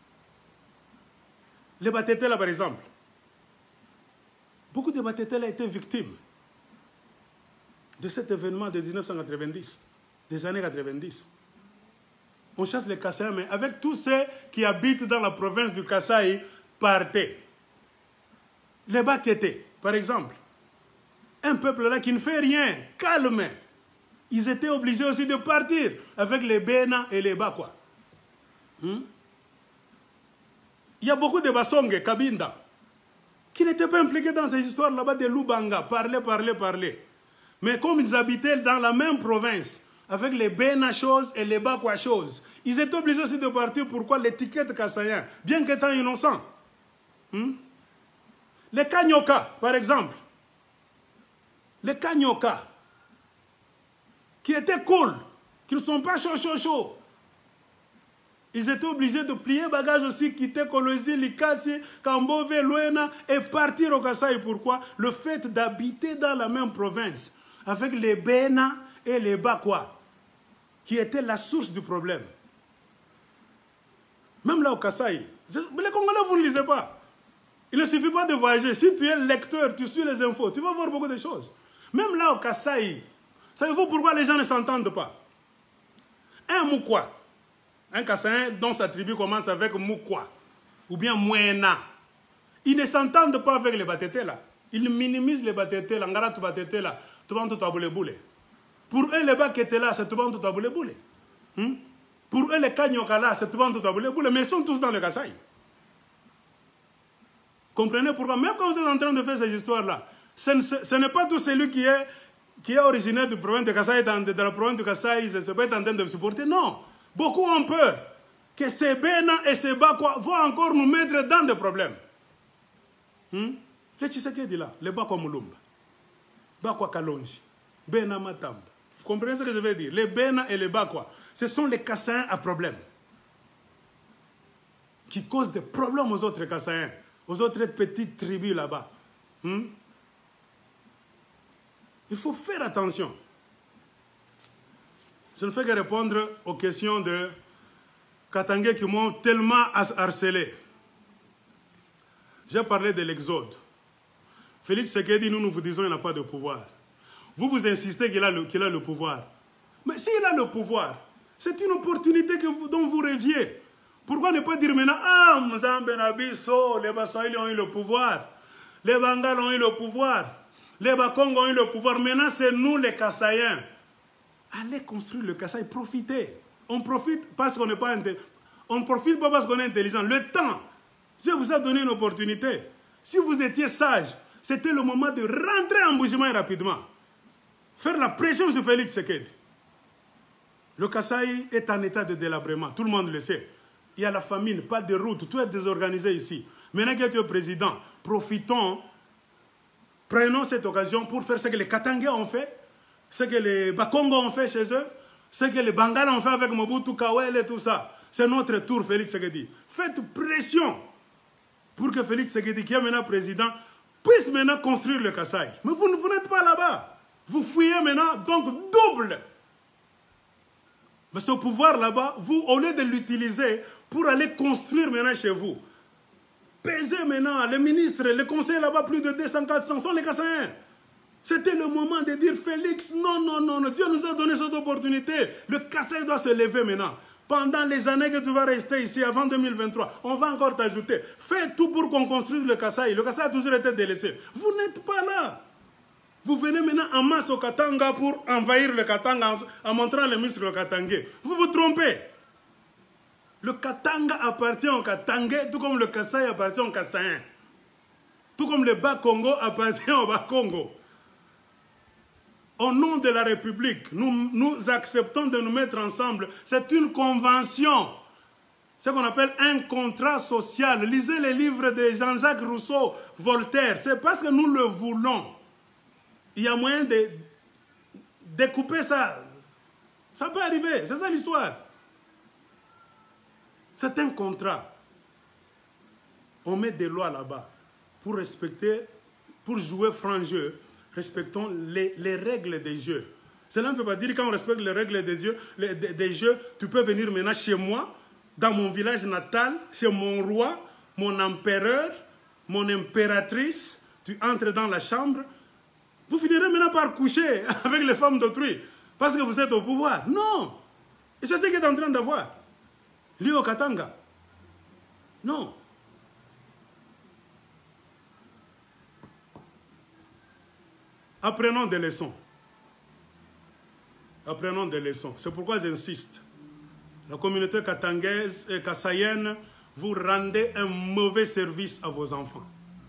Les Batétés, là, par exemple. Beaucoup de Batétés ont été victimes de cet événement de 1990, des années 90. On chasse les Kassaïens, mais avec tous ceux qui habitent dans la province du Kasaï, partaient. Les Bakétés, par exemple. Un peuple là qui ne fait rien, calme. Ils étaient obligés aussi de partir avec les Bénins et les Bakwa. Il y a beaucoup de Basonge, Kabinda, qui n'étaient pas impliqués dans ces histoires là-bas de Lubanga, parler. Mais comme ils habitaient dans la même province, avec les Bénins choses et les Bakwa choses, ils étaient obligés aussi de partir. Pourquoi? L'étiquette Kassaïen, bien qu'étant innocent. Les Kanyoka, par exemple. Les Kanyoka, qui étaient cool, qui ne sont pas chauds, Ils étaient obligés de plier bagages aussi, quitter Kolwezi, Likasi, Kambove, Luena et partir au Kasaï. Pourquoi? Le fait d'habiter dans la même province avec les Bena et les Bakwa, qui étaient la source du problème. Même là au Kasaï, les Congolais, vous ne lisez pas. Il ne suffit pas de voyager. Si tu es lecteur, tu suis les infos, tu vas voir beaucoup de choses. Même là au Kasaï, savez-vous pourquoi les gens ne s'entendent pas? Un Moukwa, un Kassaïen dont sa tribu commence avec Moukwa, ou bien Mouena, ils ne s'entendent pas avec les Batete là. Ils minimisent les Batete là, Ngarat Batete là, Toubantou Taboule Boule. Pour eux, les Bakete là, c'est Toubantou Taboule Boule. Pour eux, les Kanyoka là, c'est Toubantou Taboule Boule, mais ils sont tous dans le Kasaï. Comprenez pourquoi? Même quand vous êtes en train de faire ces histoires-là, ce n'est pas tout celui qui est originaire de la province de Kasaï, de la province de Kasaï, se peut être en train de supporter. Non. Beaucoup ont peur que ces Bena et ces Bakwa vont encore nous mettre dans des problèmes. Les Tshisekedi là, les Bakwa Mulumba, Bakwa Kalonji, Bena Matamba. Vous comprenez ce que je veux dire? Les Bena et les Bakwa, ce sont les Kassaïens à problème. Qui causent des problèmes aux autres Kassaïens, aux autres petites tribus là-bas. Il faut faire attention. Je ne fais que répondre aux questions de Katangé qui m'ont tellement harcelé. J'ai parlé de l'exode. Félix Tshisekedi, nous vous disons qu'il n'a pas de pouvoir. Vous insistez qu'il a le pouvoir. Mais s'il a le pouvoir, c'est une opportunité dont vous rêviez. Pourquoi ne pas dire maintenant, ah, Mzambe Nabiso, les Bassaïli ont eu le pouvoir, les Bangals ont eu le pouvoir, les Bakongo ont eu le pouvoir, maintenant c'est nous les Kassaïens. Allez construire le Kasaï, profitez. On profite parce qu'on n'est pas intelligent. On ne profite pas parce qu'on est intelligent. Le temps, je vous ai donné une opportunité. Si vous étiez sage, c'était le moment de rentrer en Bujimaï rapidement. Faire la pression sur Félix Tshisekedi. Le Kasaï est en état de délabrement, tout le monde le sait. Il y a la famine, pas de route, tout est désorganisé ici. Maintenant que tu es président, profitons, prenons cette occasion pour faire ce que les Katangais ont fait, ce que les Bakongo ont fait chez eux, ce que les Bangals ont fait avec Mobutu, Kawel et tout ça. C'est notre tour, Félix Tshisekedi. Faites pression pour que Félix Tshisekedi, qui est maintenant président, puisse maintenant construire le Kasaï. Mais vous n'êtes pas là-bas. Vous fouillez maintenant, donc double. Mais ce pouvoir là-bas, vous, au lieu de l'utiliser pour aller construire maintenant chez vous, pesez maintenant les ministres, les conseillers là-bas, plus de 200, 400, sont les Kassaïens. C'était le moment de dire, Félix, non, non, non, non, Dieu nous a donné cette opportunité. Le Kasaï doit se lever maintenant. Pendant les années que tu vas rester ici, avant 2023, on va encore t'ajouter. Fais tout pour qu'on construise le Kasaï. Le Kasaï a toujours été délaissé. Vous n'êtes pas là. Vous venez maintenant en masse au Katanga pour envahir le Katanga en montrant les muscles katangais. Vous vous trompez. Le Katanga appartient au Katangais, tout comme le Kasaï appartient au Kassaïen. Tout comme le Bas-Congo appartient au Bas-Congo. Au nom de la République, nous acceptons de nous mettre ensemble. C'est une convention. Ce qu'on appelle un contrat social. Lisez les livres de Jean-Jacques Rousseau, Voltaire. C'est parce que nous le voulons. Il y a moyen de découper ça. Ça peut arriver. C'est ça l'histoire. C'est un contrat. On met des lois là-bas pour respecter, pour jouer franc jeu. Respectons les règles des jeux. Cela ne veut pas dire que quand on respecte les règles des jeux, tu peux venir maintenant chez moi, dans mon village natal, chez mon roi, mon empereur, mon impératrice. Tu entres dans la chambre. Vous finirez maintenant par coucher avec les femmes d'autrui parce que vous êtes au pouvoir. Non. Et c'est ce qu'il est en train d'avoir. Lui au Katanga. Non. Apprenons des leçons. Apprenons des leçons. C'est pourquoi j'insiste. La communauté katangaise et kassaïenne, vous rendez un mauvais service à vos enfants.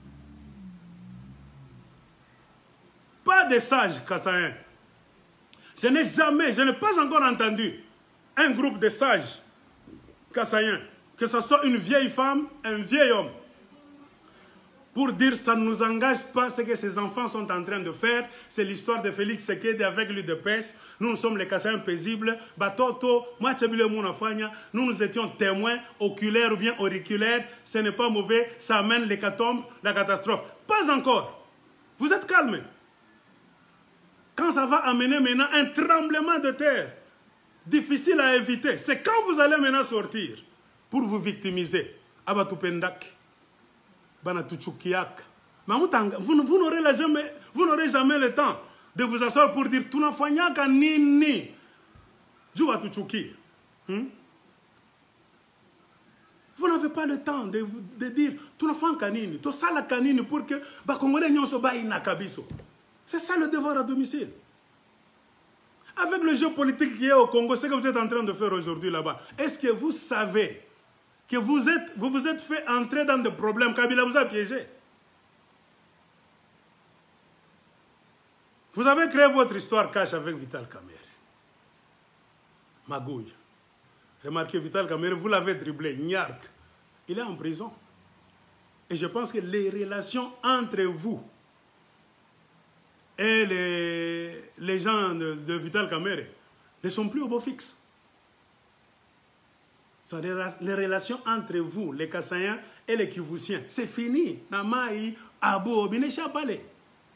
Pas de sages kassaïens. Je n'ai pas encore entendu un groupe de sages kassaïens, que ce soit une vieille femme, un vieil homme. pour dire ça ne nous engage pas ce que ces enfants sont en train de faire. C'est l'histoire de Félix Tshisekedi avec l'UDPS. Nous sommes les Kassaïens paisibles. Batoto, nous étions témoins oculaires ou bien auriculaires. Ce n'est pas mauvais, ça amène l'hécatombe, la catastrophe. Pas encore. Vous êtes calmes. Quand ça va amener maintenant un tremblement de terre, difficile à éviter, c'est quand vous allez maintenant sortir pour vous victimiser. Abatupendak. Mais vous n'aurez jamais le temps de vous asseoir pour dire tu n'as pas nini. Vous n'avez pas le temps de dire tu n'as pas nini. Tu as la canine pour que c'est ça le devoir à domicile. Avec le jeu politique qui est au Congo, ce que vous êtes en train de faire aujourd'hui là-bas, est-ce que vous savez que vous vous êtes fait entrer dans des problèmes? Kabila vous a piégé. Vous avez créé votre histoire cache avec Vital Kamerhe. Magouille. Remarquez, Vital Kamerhe, vous l'avez dribblé. Nyark. Il est en prison. Et je pense que les relations entre vous et les gens de Vital Kamerhe ne sont plus au beau fixe. Les relations entre vous, les Kassaïens et les Kivusiens, c'est fini. Namaï, Abou, Binechapale.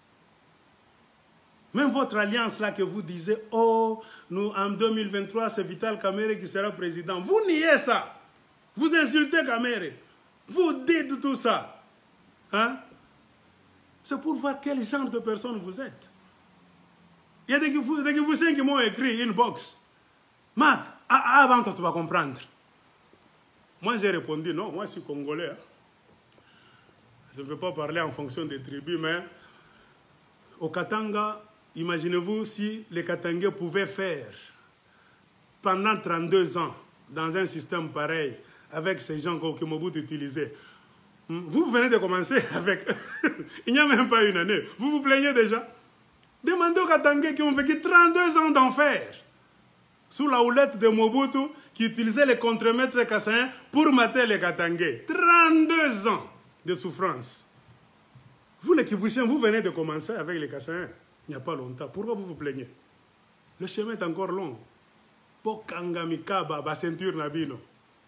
Même votre alliance là que vous disiez, oh, nous en 2023, c'est Vital Kamerhe qui sera président. Vous niez ça. Vous insultez Kamerhe. Vous dites tout ça. Hein? C'est pour voir quel genre de personne vous êtes. Il y a des Kivusiens qui m'ont écrit une box. Marc, avant tu vas comprendre. Moi j'ai répondu non, moi je suis congolais. Hein. Je ne veux pas parler en fonction des tribus, mais au Katanga, imaginez-vous si les Katangais pouvaient faire pendant 32 ans dans un système pareil avec ces gens que Mobutu utilisait. Vous venez de commencer avec... Il n'y a même pas une année. Vous vous plaignez déjà. Demandez aux Katangais qui ont vécu 32 ans d'enfer sous la houlette de Mobutu qui utilisait les contremaîtres kassaïens pour mater les Katangais. 32 ans de souffrance. Vous les Kivusiens, vous venez de commencer avec les Kassaïens il n'y a pas longtemps. Pourquoi vous vous plaignez? Le chemin est encore long. Pokangamikaba, ba ceinture nabino.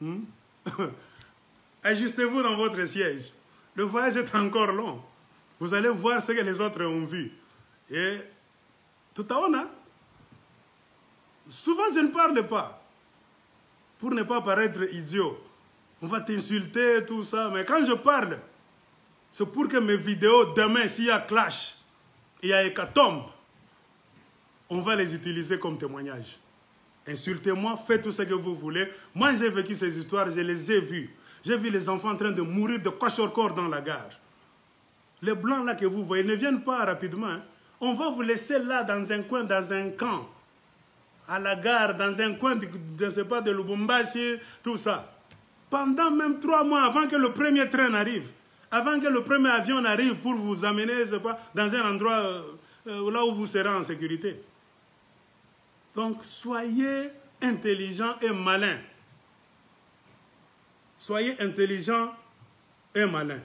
Ajustez-vous dans votre siège. Le voyage est encore long. Vous allez voir ce que les autres ont vu. Et tout à l'heure, souvent je ne parle pas pour ne pas paraître idiot. On va t'insulter, tout ça. Mais quand je parle, c'est pour que mes vidéos, demain, s'il y a clash, il y a hécatombe, on va les utiliser comme témoignage. Insultez-moi, faites tout ce que vous voulez. Moi, j'ai vécu ces histoires, je les ai vues. J'ai vu les enfants en train de mourir de kwashiorkor dans la gare. Les blancs là que vous voyez ne viennent pas rapidement. Hein. On va vous laisser là dans un coin, dans un camp. À la gare, dans un coin de Lubumbashi, tout ça. Pendant même 3 mois avant que le premier train arrive, avant que le premier avion arrive pour vous amener, je sais pas, dans un endroit là où vous serez en sécurité. Donc, soyez intelligents et malins. Soyez intelligents et malins.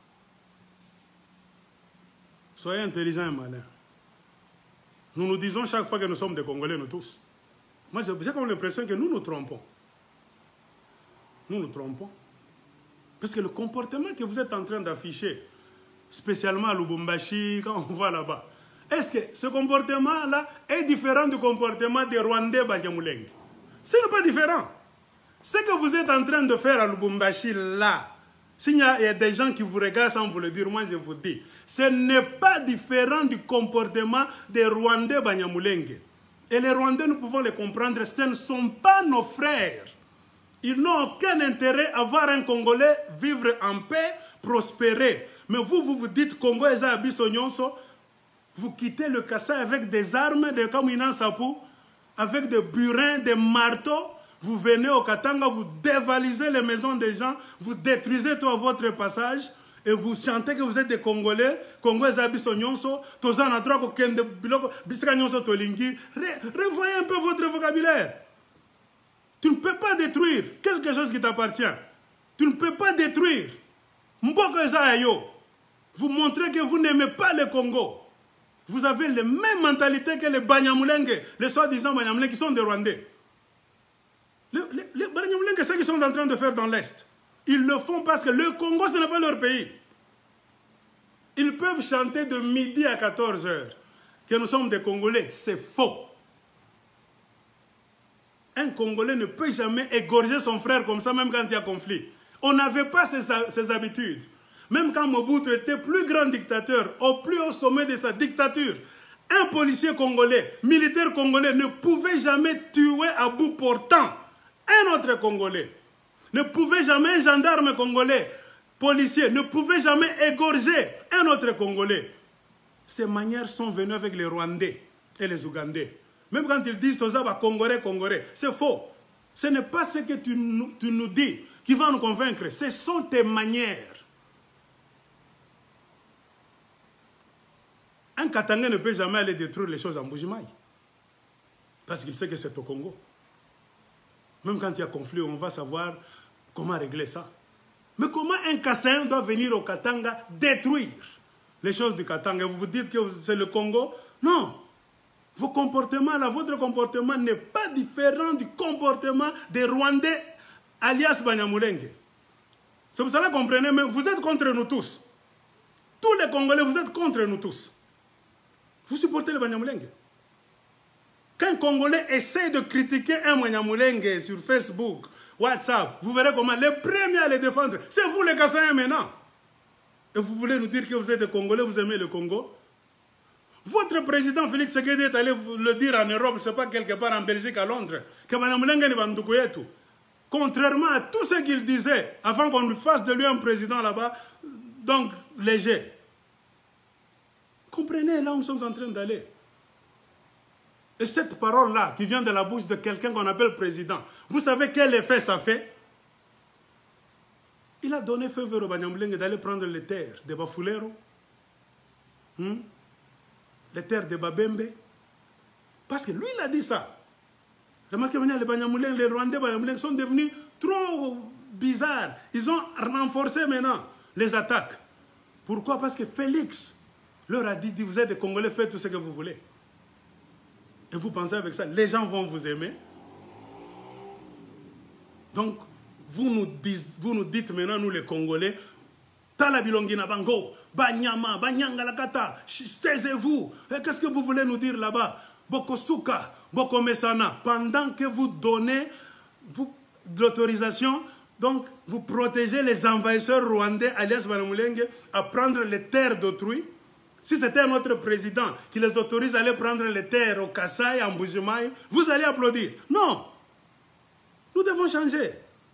Soyez intelligents et malins. Nous nous disons chaque fois que nous sommes des Congolais, nous tous. Moi, j'ai comme l'impression que nous nous trompons. Nous nous trompons. Parce que le comportement que vous êtes en train d'afficher, spécialement à Lubumbashi, quand on va là-bas, est-ce que ce comportement-là est différent du comportement des Rwandais Banyamulenge? Ce n'est pas différent. Ce que vous êtes en train de faire à Lubumbashi, là, s'il y a des gens qui vous regardent sans vous le dire, moi je vous dis, ce n'est pas différent du comportement des Rwandais Banyamulenge. Et les Rwandais, nous pouvons les comprendre, ce ne sont pas nos frères. Ils n'ont aucun intérêt à voir un Congolais vivre en paix, prospérer. Mais vous dites Congo et Zabisonyonso, vous quittez le Kassai avec des armes, des Kamina Sapu, avec des burins, des marteaux. Vous venez au Katanga, vous dévalisez les maisons des gens, vous détruisez tout à votre passage et vous chantez que vous êtes des Congolais, Congo et Zabisonyonso, Tozana Drogo, Kende Biloko, Bisanyonso Tolingi. Revoyez un peu votre vocabulaire. Tu ne peux pas détruire quelque chose qui t'appartient. Tu ne peux pas détruire Mboko Ezayo. Vous montrez que vous n'aimez pas le Congo. Vous avez les mêmes mentalités que les Banyamulenge, les soi-disant Banyamulenge qui sont des Rwandais. Les Banyamulenge, c'est ce qu'ils sont en train de faire dans l'Est. Ils le font parce que le Congo, ce n'est pas leur pays. Ils peuvent chanter de midi à 14 h que nous sommes des Congolais. C'est faux. Un Congolais ne peut jamais égorger son frère comme ça, même quand il y a conflit. On n'avait pas ces habitudes. Même quand Mobutu était plus grand dictateur, au plus haut sommet de sa dictature, un policier congolais, militaire congolais, ne pouvait jamais tuer à bout portant un autre Congolais. Ne pouvait jamais un gendarme congolais, policier, ne pouvait jamais égorger un autre Congolais. Ces manières sont venues avec les Rwandais et les Ougandais. Même quand ils disent Tozaba Congolais, Congolais, c'est faux. Ce n'est pas ce que tu nous dis qui va nous convaincre. Ce sont tes manières. Un Katanga ne peut jamais aller détruire les choses en Mbuji-Mayi. Parce qu'il sait que c'est au Congo. Même quand il y a conflit, on va savoir comment régler ça. Mais comment un Kassaïen doit venir au Katanga détruire les choses du Katanga? Vous vous dites que c'est le Congo? Non. Vos comportements, là, votre comportement n'est pas différent du comportement des Rwandais alias Banyamulenge. C'est pour cela que comprenez, mais vous êtes contre nous tous. Tous les Congolais, vous êtes contre nous tous. Vous supportez les Banyamulenge. Quand un Congolais essaie de critiquer un Banyamulenge sur Facebook, WhatsApp, vous verrez comment les premiers à les défendre, c'est vous les Kassaïens maintenant. Et vous voulez nous dire que vous êtes des Congolais, vous aimez le Congo? Votre président Félix Tshisekedi est allé le dire en Europe, je ne sais pas, quelque part en Belgique, à Londres, que Banyamulenge ne va nous couiller tout. Contrairement à tout ce qu'il disait, avant qu'on fasse de lui un président là-bas, donc léger. Comprenez là où nous sommes en train d'aller. Et cette parole-là, qui vient de la bouche de quelqu'un qu'on appelle président, vous savez quel effet ça fait? Il a donné feu vert au Banyamulenge d'aller prendre les terres de Bafulero, les terres de Babembe. Parce que lui, il a dit ça. Remarquez bien, les Banyamulenge, les Rwandais Banyamulenge sont devenus trop bizarres. Ils ont renforcé maintenant les attaques. Pourquoi? Parce que Félix leur a dit, vous êtes des Congolais, faites tout ce que vous voulez. Et vous pensez avec ça, les gens vont vous aimer. Donc, vous nous dites maintenant, nous les Congolais, Talabilongina Bango, Banyama, Banyangalakata, taisez-vous. Qu'est-ce que vous voulez nous dire là-bas? Bokosuka, Bokomesana. Pendant que vous donnez l'autorisation, donc vous protégez les envahisseurs rwandais, alias Banyamulenge, à prendre les terres d'autrui. Si c'était un autre président qui les autorise à aller prendre les terres au Kasaï, en Mbuji-Mayi, vous allez applaudir. Non. Nous devons changer.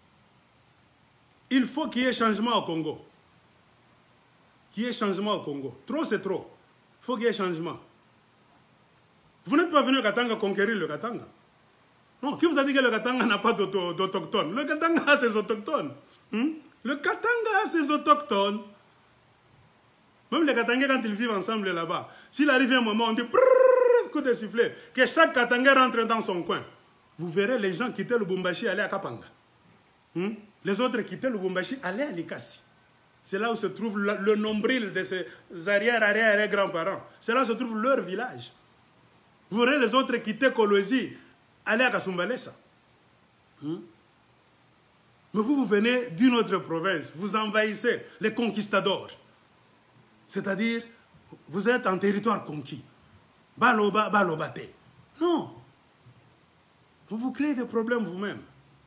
Il faut qu'il y ait changement au Congo. Qu'il y ait changement au Congo. Trop, c'est trop. Il faut qu'il y ait changement. Vous n'êtes pas venu au Katanga conquérir le Katanga. Non, qui vous a dit que le Katanga n'a pas d'autochtones? Le Katanga a ses autochtones. Le Katanga a ses autochtones. Même les Katangais, quand ils vivent ensemble là-bas, s'il arrive un moment, on dit coup de sifflet, que chaque Katangais rentre dans son coin. Vous verrez les gens quitter le Lubumbashi, aller à Kapanga. Les autres quitter le Lubumbashi, aller à Likasi. C'est là où se trouve le nombril de ces arrière-grands-parents. C'est là où se trouve leur village. Vous verrez les autres quitter Kolwezi, aller à Kasumbalesa. Mais vous venez d'une autre province, vous envahissez les conquistadors. C'est-à-dire, vous êtes en territoire conquis. Baloba, balobate. Non. Vous vous créez des problèmes vous-même.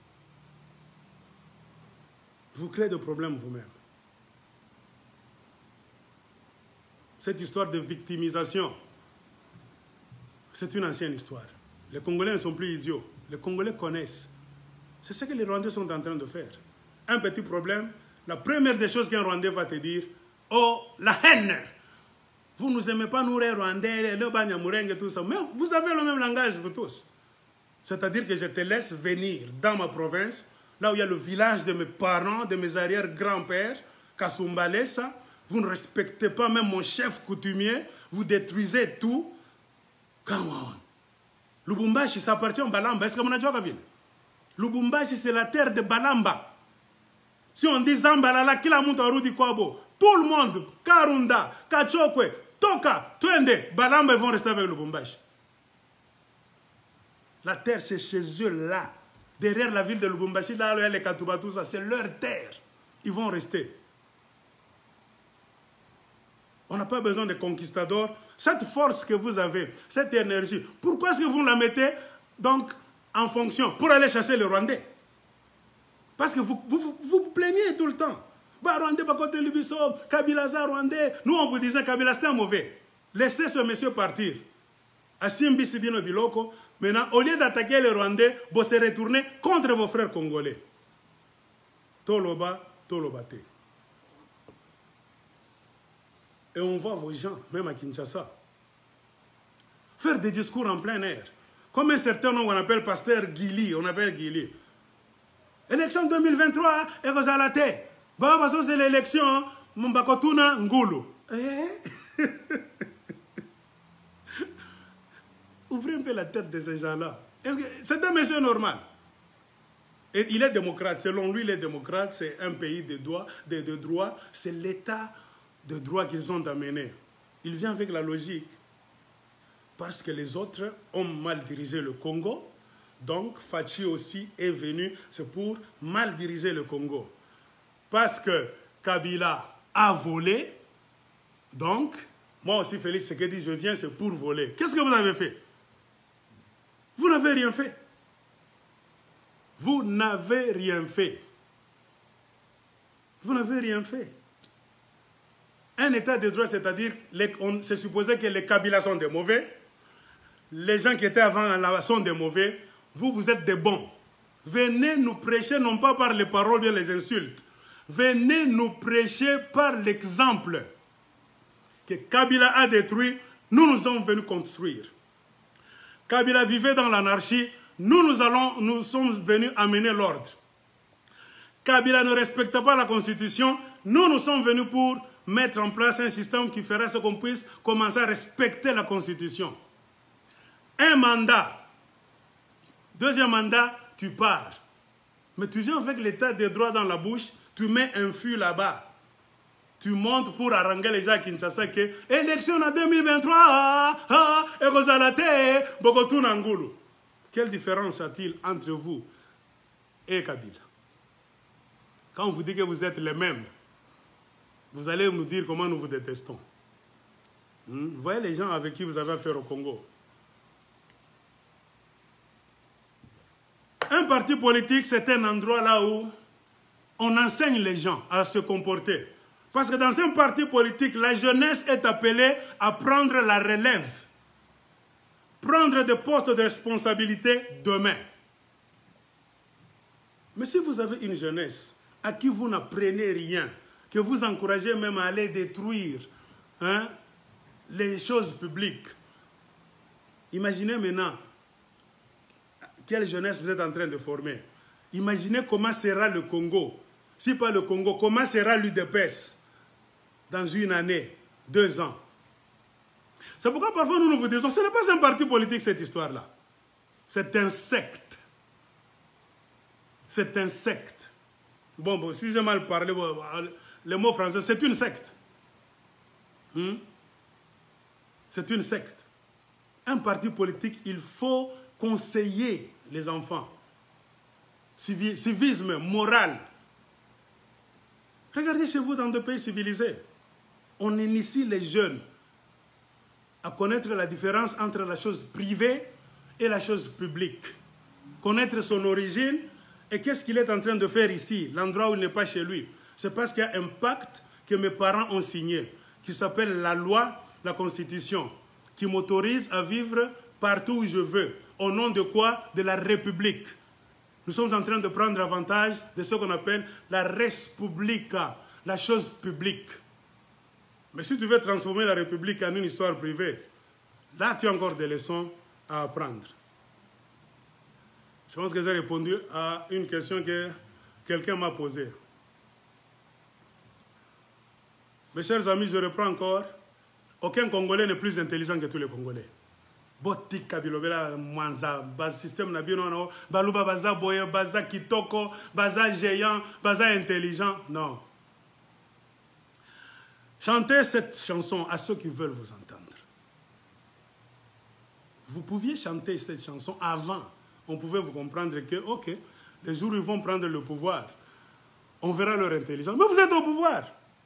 Vous créez des problèmes vous-même. Cette histoire de victimisation, c'est une ancienne histoire. Les Congolais ne sont plus idiots. Les Congolais connaissent. C'est ce que les Rwandais sont en train de faire. Un petit problème, la première des choses qu'un Rwandais va te dire, oh, la haine. Vous ne nous aimez pas, nous, les Rwandais, le Banyamulenge, tout ça. Mais vous avez le même langage, vous tous. C'est-à-dire que je te laisse venir dans ma province, là où il y a le village de mes parents, de mes arrière-grands-pères, Kasumbalesa. Vous ne respectez pas même mon chef coutumier. Vous détruisez tout. Come on. Lubumbashi, ça appartient au Balamba. Est-ce que vous avez déjà vu? Lubumbashi, c'est la terre de Balamba. Si on dit Zambalala, qui la monte à Rudi Kwabo? Tout le monde, Karunda, Kachokwe, Toka, Twende, Balamba, ils vont rester avec le Lubumbashi. La terre, c'est chez eux là. Derrière la ville de Lubumbashi, là où il y a les Katouba, tout ça, c'est leur terre. Ils vont rester. On n'a pas besoin de conquistadors. Cette force que vous avez, cette énergie, pourquoi est-ce que vous la mettez donc en fonction pour aller chasser les Rwandais? Parce que vous plaignez tout le temps. Bah, Rwandais, pas côté Lubiso, Kabila, Rwandais. Nous, on vous disait Kabila, c'était un mauvais. Laissez ce monsieur partir. Asimbi Sibino Biloko. Maintenant, au lieu d'attaquer les Rwandais, vous se retournez contre vos frères congolais. Toloba, Tolobate. Et on voit vos gens, même à Kinshasa, faire des discours en plein air. Comme un certain nom qu'on appelle pasteur Guili, on appelle Guili. Élection 2023, et vous allez la Bah, c'est l'élection, Mbakotuna Ngulu. Ouvrez un peu la tête de ces gens-là. C'est un monsieur normal. Et il est démocrate. Selon lui, il est démocrate. C'est un pays de droit. C'est l'état de droit qu'ils ont amené. Il vient avec la logique. Parce que les autres ont mal dirigé le Congo. Donc, Fachi aussi est venu. C'est pour mal diriger le Congo. Parce que Kabila a volé. Donc, moi aussi, Félix Tshisekedi, je viens, c'est pour voler. Qu'est-ce que vous avez fait? Vous n'avez rien fait. Vous n'avez rien fait. Vous n'avez rien fait. Un état de droit, c'est-à-dire, c'est supposé que les Kabila sont des mauvais. Les gens qui étaient avant là sont des mauvais. Vous, vous êtes des bons. Venez nous prêcher, non pas par les paroles ou les insultes. Venez nous prêcher par l'exemple que Kabila a détruit. Nous sommes venus construire. Kabila vivait dans l'anarchie. Nous sommes venus amener l'ordre. Kabila ne respecte pas la Constitution. Nous sommes venus pour mettre en place un système qui fera ce qu'on puisse commencer à respecter la Constitution. Un mandat. Deuxième mandat, tu pars. Mais tu viens avec l'état des droits dans la bouche, tu mets un fût là-bas. Tu montes pour haranguer les gens à Kinshasa que élection en 2023, et Kozalate, Bogotou Nangulu. Quelle différence a-t-il entre vous et Kabila? Quand on vous dit que vous êtes les mêmes, vous allez nous dire comment nous vous détestons. Vous voyez les gens avec qui vous avez affaire au Congo. Un parti politique, c'est un endroit là où on enseigne les gens à se comporter. Parce que dans un parti politique, la jeunesse est appelée à prendre la relève. Prendre des postes de responsabilité demain. Mais si vous avez une jeunesse à qui vous n'apprenez rien, que vous encouragez même à aller détruire les choses publiques, imaginez maintenant quelle jeunesse vous êtes en train de former. Imaginez comment sera le Congo. Si pas le Congo, comment sera l'UDPS dans une année, 2 ans. C'est pourquoi parfois nous vous disons, ce n'est pas un parti politique cette histoire-là. C'est un secte. C'est un secte. Bon, si j'ai mal parlé, le mot français, c'est une secte. C'est une secte. Un parti politique, il faut conseiller les enfants. Civisme, moral. Regardez chez vous dans des pays civilisés. On initie les jeunes à connaître la différence entre la chose privée et la chose publique. Connaître son origine et qu'est-ce qu'il est en train de faire ici, l'endroit où il n'est pas chez lui. C'est parce qu'il y a un pacte que mes parents ont signé, qui s'appelle la loi, la Constitution, qui m'autorise à vivre partout où je veux. Au nom de quoi? De la République. Nous sommes en train de prendre avantage de ce qu'on appelle la res publica, la chose publique. Mais si tu veux transformer la République en une histoire privée, là tu as encore des leçons à apprendre. Je pense que j'ai répondu à une question que quelqu'un m'a posée. Mes chers amis, je reprends encore. Aucun Congolais n'est plus intelligent que tous les Congolais. Botik kabilobela mwanza bas système na bino no baluba baza boye baza kitoko baza géant baza intelligent, non. Chantez cette chanson à ceux qui veulent vous entendre. Vous pouviez chanter cette chanson avant. On pouvait vous comprendre que, ok, les jours où ils vont prendre le pouvoir, on verra leur intelligence. Mais vous êtes au pouvoir.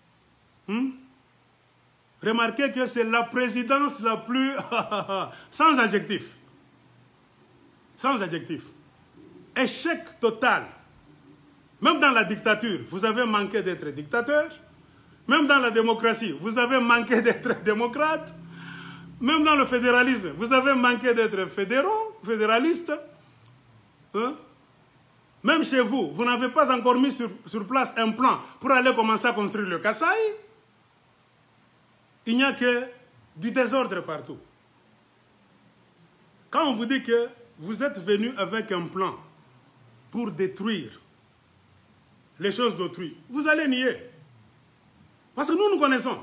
Remarquez que c'est la présidence la plus... sans adjectif. Sans adjectif. Échec total. Même dans la dictature, vous avez manqué d'être dictateur. Même dans la démocratie, vous avez manqué d'être démocrate. Même dans le fédéralisme, vous avez manqué d'être fédéraliste. Hein? Même chez vous, vous n'avez pas encore mis sur place un plan pour aller commencer à construire le Kasaï. Il n'y a que du désordre partout. Quand on vous dit que vous êtes venu avec un plan pour détruire les choses d'autrui, vous allez nier. Parce que nous connaissons.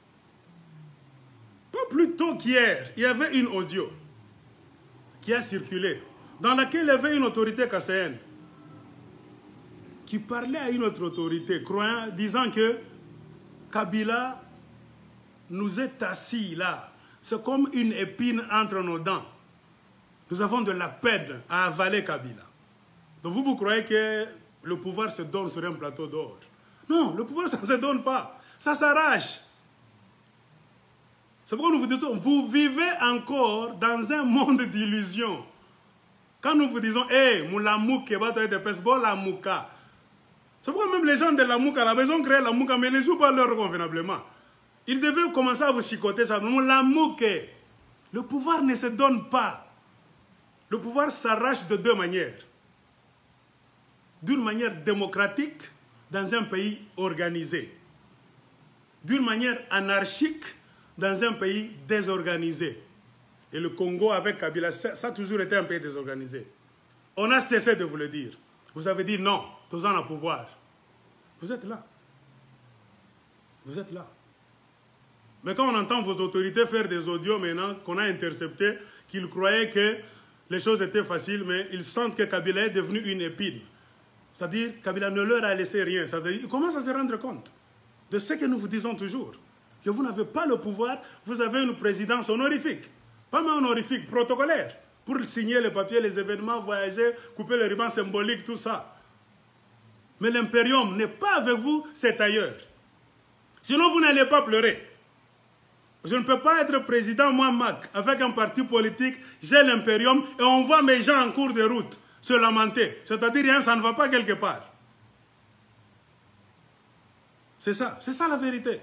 Pas plus tôt qu'hier, il y avait une audio qui a circulé, dans laquelle il y avait une autorité kassaïenne qui parlait à une autre autorité, croyant, disant que Kabila nous est assis là. C'est comme une épine entre nos dents. Nous avons de la peine à avaler Kabila. Donc vous croyez que le pouvoir se donne sur un plateau d'or. Non, le pouvoir, ça ne se donne pas. Ça s'arrache. C'est pourquoi nous vous disons, vous vivez encore dans un monde d'illusions. Quand nous vous disons, hé, Moulamouke, la Mouka. C'est pourquoi même les gens de la Mouka, la maison crée la Mouka, mais ils ne jouent pas leur convenablement. Ils devaient commencer à vous chicoter ça. Moulamouke. Le pouvoir ne se donne pas. Le pouvoir s'arrache de deux manières. D'une manière démocratique, dans un pays organisé. D'une manière anarchique, dans un pays désorganisé. Et le Congo avec Kabila, ça a toujours été un pays désorganisé. On a cessé de vous le dire. Vous avez dit non, tous en a pouvoir. Vous êtes là. Vous êtes là. Mais quand on entend vos autorités faire des audios maintenant qu'on a interceptés, qu'ils croyaient que les choses étaient faciles, mais ils sentent que Kabila est devenu une épine. C'est-à-dire, Kabila ne leur a laissé rien. C'est-à-dire, ils commencent à se rendre compte de ce que nous vous disons toujours. Que vous n'avez pas le pouvoir, vous avez une présidence honorifique. Pas même honorifique, protocolaire. Pour signer les papiers, les événements, voyager, couper les rubans symboliques, tout ça. Mais l'impérium n'est pas avec vous, c'est ailleurs. Sinon, vous n'allez pas pleurer. Je ne peux pas être président, moi, Mac, avec un parti politique, j'ai l'impérium, et on voit mes gens en cours de route se lamenter. C'est-à-dire, ça ne va pas quelque part. C'est ça la vérité.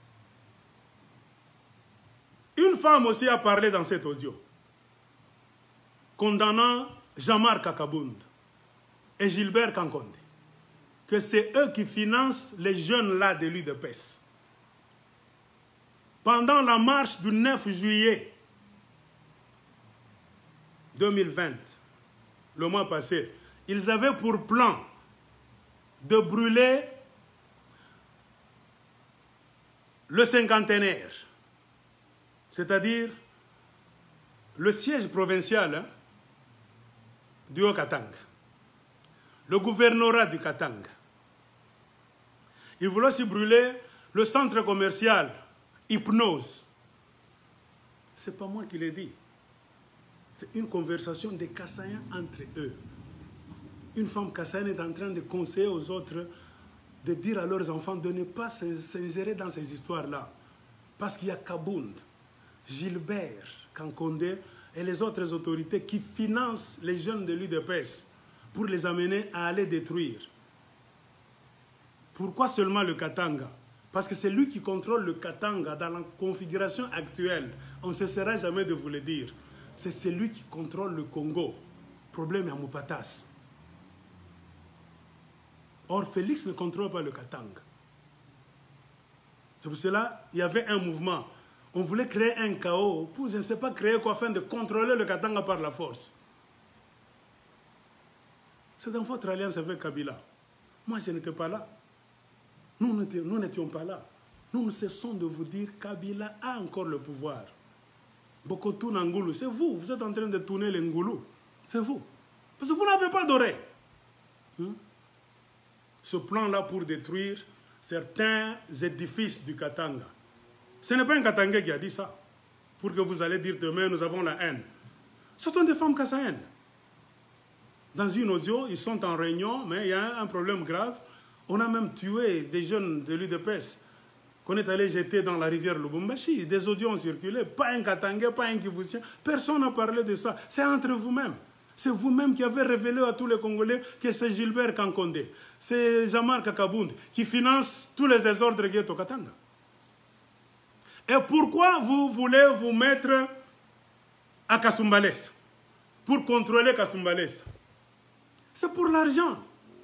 Une femme aussi a parlé dans cet audio, condamnant Jean-Marc Akabound et Gilbert Kankonde, que c'est eux qui financent les jeunes là de l'UDPS. Pendant la marche du 9 juillet 2020, le mois passé, ils avaient pour plan de brûler le cinquantenaire, c'est-à-dire le siège provincial du Haut-Katanga, le gouvernorat du Katanga. Ils voulaient aussi brûler le centre commercial Hypnose. Ce n'est pas moi qui l'ai dit. C'est une conversation des Kassaïens entre eux. Une femme kassaïenne est en train de conseiller aux autres, de dire à leurs enfants de ne pas s'ingérer dans ces histoires-là. Parce qu'il y a Kabound, Gilbert Kankonde et les autres autorités qui financent les jeunes de l'UDPS pour les amener à aller détruire. Pourquoi seulement le Katanga? Parce que c'est lui qui contrôle le Katanga dans la configuration actuelle. On ne cessera jamais de vous le dire. C'est celui qui contrôle le Congo. Problème à Moupatas. Or, Félix ne contrôle pas le Katanga. C'est pour cela qu'il y avait un mouvement. On voulait créer un chaos pour, je ne sais pas, créer quoi, afin de contrôler le Katanga par la force. C'est dans votre alliance avec Kabila. Moi, je n'étais pas là. Nous n'étions pas là. Nous ne cessons de vous dire que Kabila a encore le pouvoir. Bokotou Nangoulou, c'est vous. Vous êtes en train de tourner les Ngoulou. C'est vous. Parce que vous n'avez pas d'oreille. Ce plan-là pour détruire certains édifices du Katanga. Ce n'est pas un Katangais qui a dit ça. Pour que vous allez dire demain, nous avons la haine. Ce sont des femmes kassayennes. Dans une audio, ils sont en réunion, mais il y a un problème grave. On a même tué des jeunes de l'UDPS qu'on est allé jeter dans la rivière Lubumbashi. Des audios ont circulé. Pas un Katangais, pas un Kivousien. Personne n'a parlé de ça. C'est entre vous-mêmes. C'est vous-même qui avez révélé à tous les Congolais que c'est Gilbert Kankonde, c'est Jean-Marc Kabound qui finance tous les désordres qui sont au Katanga. Et pourquoi vous voulez vous mettre à Kasumbalesa pour contrôler Kasumbalesa? C'est pour l'argent.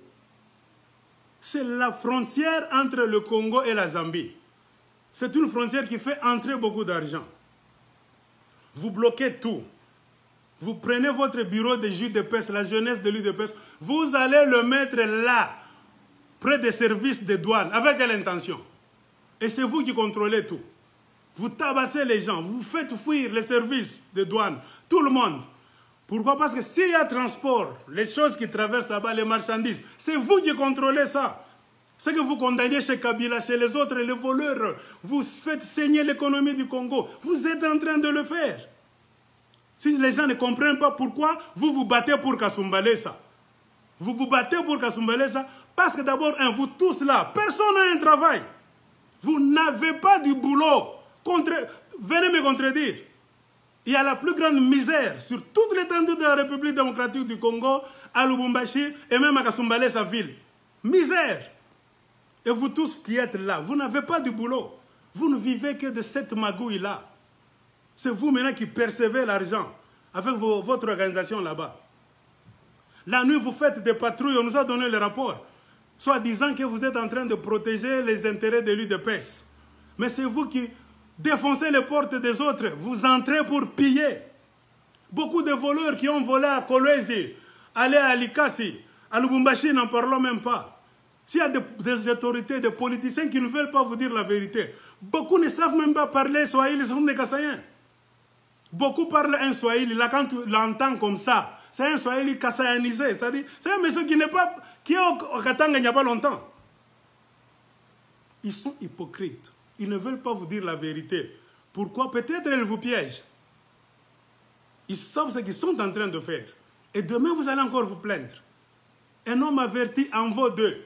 C'est la frontière entre le Congo et la Zambie. C'est une frontière qui fait entrer beaucoup d'argent. Vous bloquez tout. Vous prenez votre bureau de JUDPS, la jeunesse de l'UDPS, vous allez le mettre là, près des services de douane. Avec quelle intention? Et c'est vous qui contrôlez tout. Vous tabassez les gens, vous faites fuir les services de douane, tout le monde. Pourquoi? Parce que s'il y a transport, les choses qui traversent là-bas, les marchandises, c'est vous qui contrôlez ça. Ce que vous condamnez chez Kabila, chez les autres, les voleurs, vous faites saigner l'économie du Congo. Vous êtes en train de le faire. Si les gens ne comprennent pas pourquoi, vous vous battez pour Kasumbalesa. Vous vous battez pour Kasumbalesa parce que d'abord, vous tous là, personne n'a un travail. Vous n'avez pas du boulot. Venez me contredire. Il y a la plus grande misère sur toute l'étendue de la République démocratique du Congo, à Lubumbashi et même à Kasumbalesa ville. Misère. Et vous tous qui êtes là, vous n'avez pas du boulot. Vous ne vivez que de cette magouille-là. C'est vous maintenant qui percevez l'argent avec votre organisation là-bas. La nuit, vous faites des patrouilles, on nous a donné le rapport, soit disant que vous êtes en train de protéger les intérêts de l'UDPS. Mais c'est vous qui défoncez les portes des autres, vous entrez pour piller. Beaucoup de voleurs qui ont volé à Kolwezi, allé à Likasi, à Lubumbashi, n'en parlons même pas. S'il y a des autorités, des politiciens qui ne veulent pas vous dire la vérité, beaucoup ne savent même pas parler Swahili, ils sont des Kassaïens. Beaucoup parlent un Swahili, là quand tu l'entends comme ça, c'est un Swahili kassayanisé, c'est-à-dire, c'est un monsieur qui est au Katanga il n'y a pas longtemps. Ils sont hypocrites, ils ne veulent pas vous dire la vérité. Pourquoi? Peut-être ils vous piègent. Ils savent ce qu'ils sont en train de faire. Et demain, vous allez encore vous plaindre. Un homme averti en vaut deux.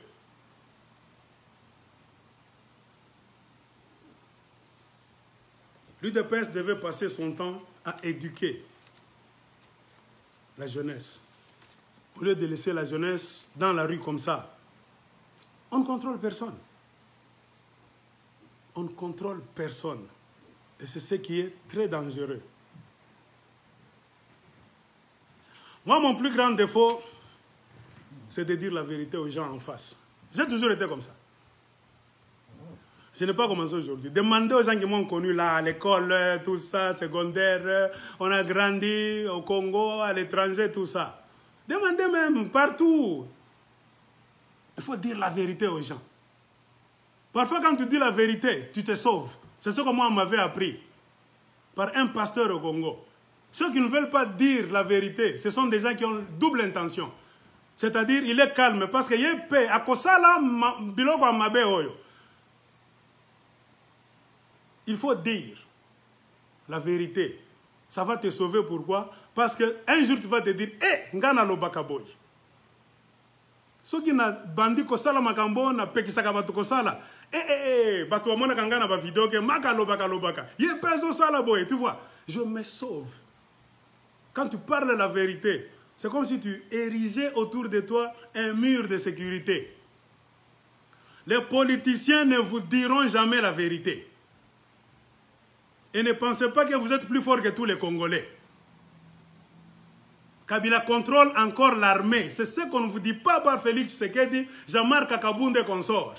L'UDPS devait passer son temps à éduquer la jeunesse. Au lieu de laisser la jeunesse dans la rue comme ça, on ne contrôle personne. On ne contrôle personne. Et c'est ce qui est très dangereux. Moi, mon plus grand défaut, c'est de dire la vérité aux gens en face. J'ai toujours été comme ça. Je n'ai pas commencé aujourd'hui. Demandez aux gens qui m'ont connu là, à l'école, tout ça, secondaire, on a grandi au Congo, à l'étranger, tout ça. Demandez même, partout. Il faut dire la vérité aux gens. Parfois, quand tu dis la vérité, tu te sauves. C'est ce que moi, on m'avait appris par un pasteur au Congo. Ceux qui ne veulent pas dire la vérité, ce sont des gens qui ont double intention. C'est-à-dire, il est calme parce qu'il est paix. À Kosala, biloko amabe oyo. Il faut dire la vérité. Ça va te sauver. Pourquoi? Parce qu'un jour, tu vas te dire, ngana lobaka boy. Ceux qui n'ont bandi kosala makambo, na pekisaka batu kosala. Batu amona kangana ba vidéo ke maka lobaka. Yé peso sala boy, tu vois. Je me sauve. Quand tu parles la vérité, c'est comme si tu érigeais autour de toi un mur de sécurité. Les politiciens ne vous diront jamais la vérité. Et ne pensez pas que vous êtes plus fort que tous les Congolais. Kabila contrôle encore l'armée. C'est ce qu'on ne vous dit pas par Félix Tshisekedi, Jean-Marc Kabound et consorts.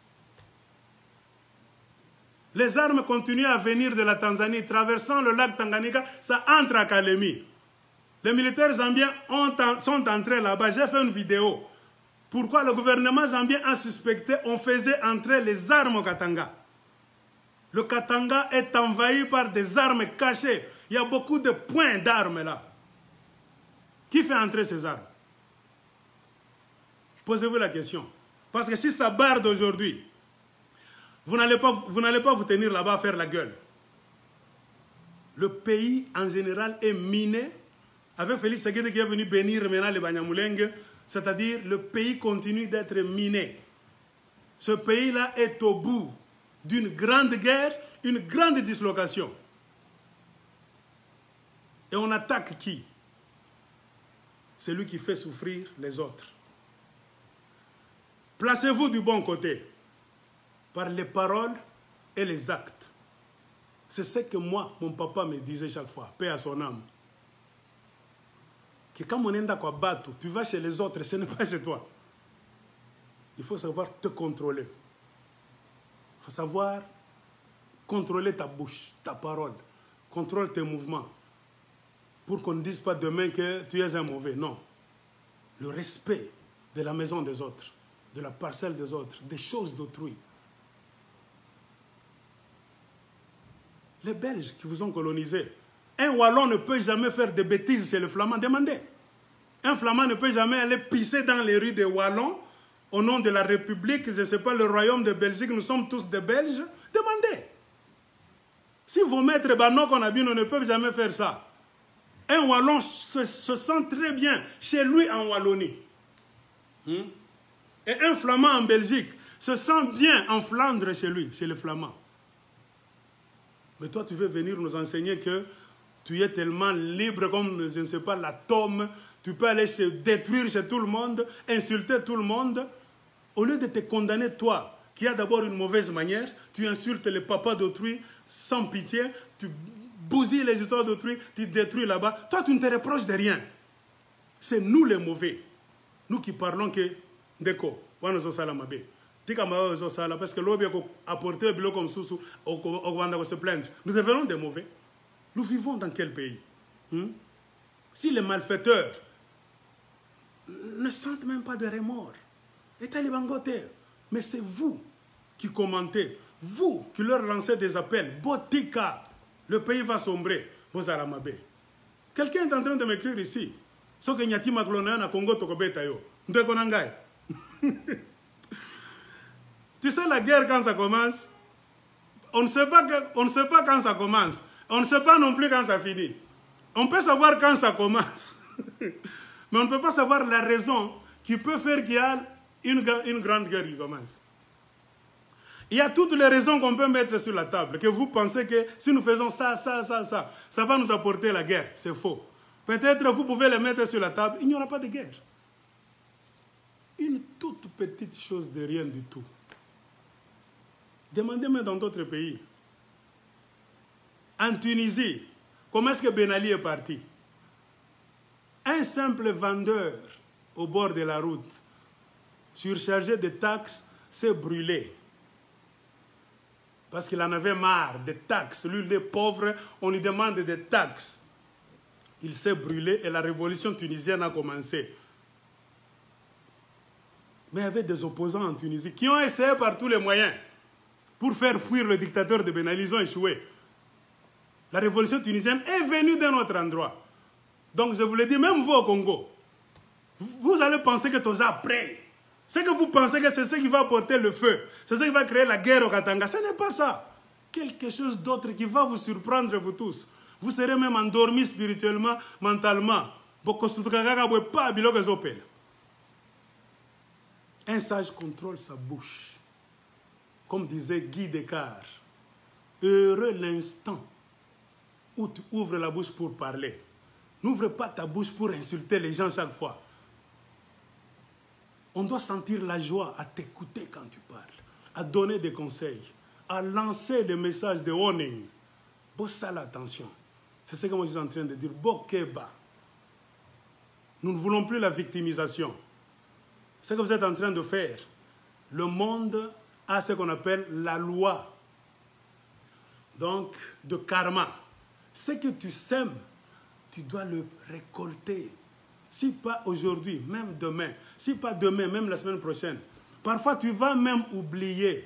Les armes continuent à venir de la Tanzanie, traversant le lac Tanganyika, ça entre à Kalemi. Les militaires zambiens sont entrés là-bas. J'ai fait une vidéo. Pourquoi le gouvernement zambien a suspecté on faisait entrer les armes au Katanga? Le Katanga est envahi par des armes cachées. Il y a beaucoup de points d'armes là. Qui fait entrer ces armes? Posez-vous la question. Parce que si ça barde aujourd'hui, Vous n'allez pas vous tenir là-bas à faire la gueule. Le pays en général est miné. Avec Félix Tshisekedi qui est venu bénir maintenant les Banyamulenge, c'est-à-dire le pays continue d'être miné. Ce pays-là est au bout d'une grande guerre, une grande dislocation. Et on attaque qui? Celui qui fait souffrir les autres. Placez-vous du bon côté, par les paroles et les actes. C'est ce que moi, mon papa me disait chaque fois, paix à son âme. Que quand on est dans bateau, tu vas chez les autres, ce n'est pas chez toi. Il faut savoir te contrôler. Il faut savoir contrôler ta bouche, ta parole. Contrôle tes mouvements. Pour qu'on ne dise pas demain que tu es un mauvais. Non. Le respect de la maison des autres, de la parcelle des autres, des choses d'autrui. Les Belges qui vous ont colonisé, un Wallon ne peut jamais faire des bêtises chez le Flamand. Demandez. Un Flamand ne peut jamais aller pisser dans les rues des Wallons au nom de la République, je ne sais pas, le royaume de Belgique, nous sommes tous des Belges. Demandez. Si vos maîtres Banok en Abino ne peuvent jamais faire ça, un Wallon se sent très bien chez lui en Wallonie. Et un Flamand en Belgique se sent bien en Flandre chez lui, chez les Flamands. Mais toi, tu veux venir nous enseigner que tu es tellement libre comme, je ne sais pas, l'atome. Tu peux aller se détruire chez tout le monde, insulter tout le monde. Au lieu de te condamner, toi, qui as d'abord une mauvaise manière, tu insultes les papas d'autrui sans pitié, tu bousilles les histoires d'autrui, tu détruis là-bas. Toi, tu ne te reproches de rien. C'est nous les mauvais. Nous qui parlons que, Ndeko, Wanozo Salamabe. Parce que l'objet a apporté un bilot comme sous au se plaindre. Nous devenons des mauvais. Nous vivons dans quel pays? Si les malfaiteurs ne sentent même pas de remords, mais c'est vous qui commentez, vous qui leur lancez des appels. Botika, le pays va sombrer. Quelqu'un est en train de m'écrire ici. Ce que Nyati Maklona na Congo Tokobetayo. Tu sais, la guerre, quand ça commence, on ne sait pas quand ça commence. On ne sait pas non plus quand ça finit. On peut savoir quand ça commence. Mais on ne peut pas savoir la raison qui peut faire qu'il y a une grande guerre qui commence. Il y a toutes les raisons qu'on peut mettre sur la table. Que vous pensez que si nous faisons ça va nous apporter la guerre. C'est faux. Peut-être vous pouvez les mettre sur la table. Il n'y aura pas de guerre. Une toute petite chose de rien du tout. Demandez-moi dans d'autres pays. En Tunisie, comment est-ce que Ben Ali est parti? Un simple vendeur au bord de la route, surchargé de taxes, s'est brûlé. Parce qu'il en avait marre des taxes. Lui, il est pauvre, on lui demande des taxes. Il s'est brûlé et la révolution tunisienne a commencé. Mais il y avait des opposants en Tunisie qui ont essayé par tous les moyens pour faire fuir le dictateur de Ben Ali. Ils ont échoué. La révolution tunisienne est venue d'un autre endroit. Donc je vous le dis, même vous au Congo, vous allez penser que tout ça après. C'est que vous pensez que c'est ce qui va apporter le feu. C'est ce qui va créer la guerre au Katanga. Ce n'est pas ça. Quelque chose d'autre qui va vous surprendre, vous tous. Vous serez même endormis spirituellement, mentalement. Un sage contrôle sa bouche. Comme disait Guy Descartes, heureux l'instant où tu ouvres la bouche pour parler. N'ouvre pas ta bouche pour insulter les gens chaque fois. On doit sentir la joie à t'écouter quand tu parles, à donner des conseils, à lancer des messages de warning. Bossa l'attention. C'est ce que moi je suis en train de dire. Bokeba. Nous ne voulons plus la victimisation. Ce que vous êtes en train de faire, le monde a ce qu'on appelle la loi. Donc, de karma. Ce que tu sèmes, tu dois le récolter. Si pas aujourd'hui, même demain. Si pas demain, même la semaine prochaine. Parfois, tu vas même oublier.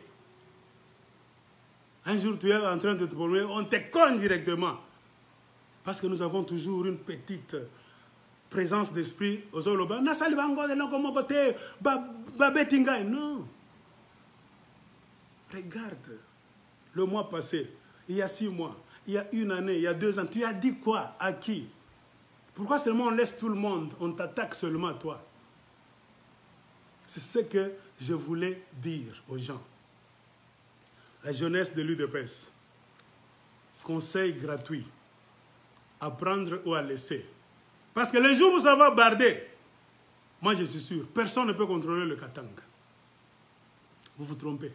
Un jour, tu es en train de te promener, on te cogne directement. Parce que nous avons toujours une petite présence d'esprit. Non. Regarde, le mois passé, il y a 6 mois, il y a 1 année, il y a 2 ans, tu as dit quoi? À qui? Pourquoi seulement on laisse tout le monde? On t'attaque seulement toi. C'est ce que je voulais dire aux gens. La jeunesse de l'UDPS. Conseil gratuit. À prendre ou à laisser. Parce que les jours où ça va barder, moi je suis sûr, personne ne peut contrôler le Katanga. Vous vous trompez.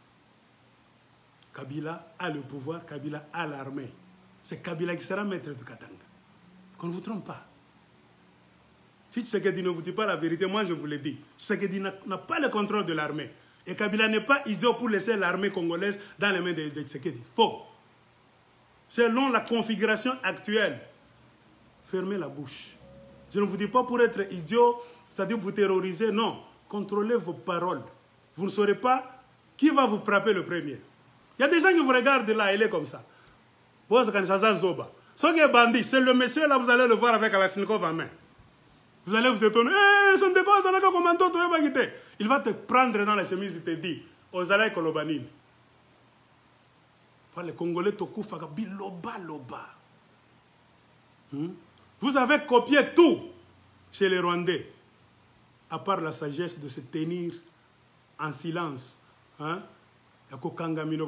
Kabila a le pouvoir, Kabila a l'armée. C'est Kabila qui sera maître du Katanga. Qu'on ne vous trompe pas. Si Tshisekedi ne vous dit pas la vérité, moi je vous le dis. Tshisekedi n'a pas le contrôle de l'armée. Et Kabila n'est pas idiot pour laisser l'armée congolaise dans les mains de Tshisekedi. Faux. Selon la configuration actuelle, fermez la bouche. Je ne vous dis pas pour être idiot, c'est-à-dire vous terroriser. Non. Contrôlez vos paroles. Vous ne saurez pas qui va vous frapper le premier. Il y a des gens qui vous regardent là, il est comme ça. C'est le monsieur là, vous allez le voir avec Kalachnikov en main. Vous allez vous étonner. Il va te prendre dans la chemise et te dire, Ozalai Kolobanine. Les Congolais Tokufaga biloba loba. Vous avez copié tout chez les Rwandais, à part la sagesse de se tenir en silence. C'est pourquoi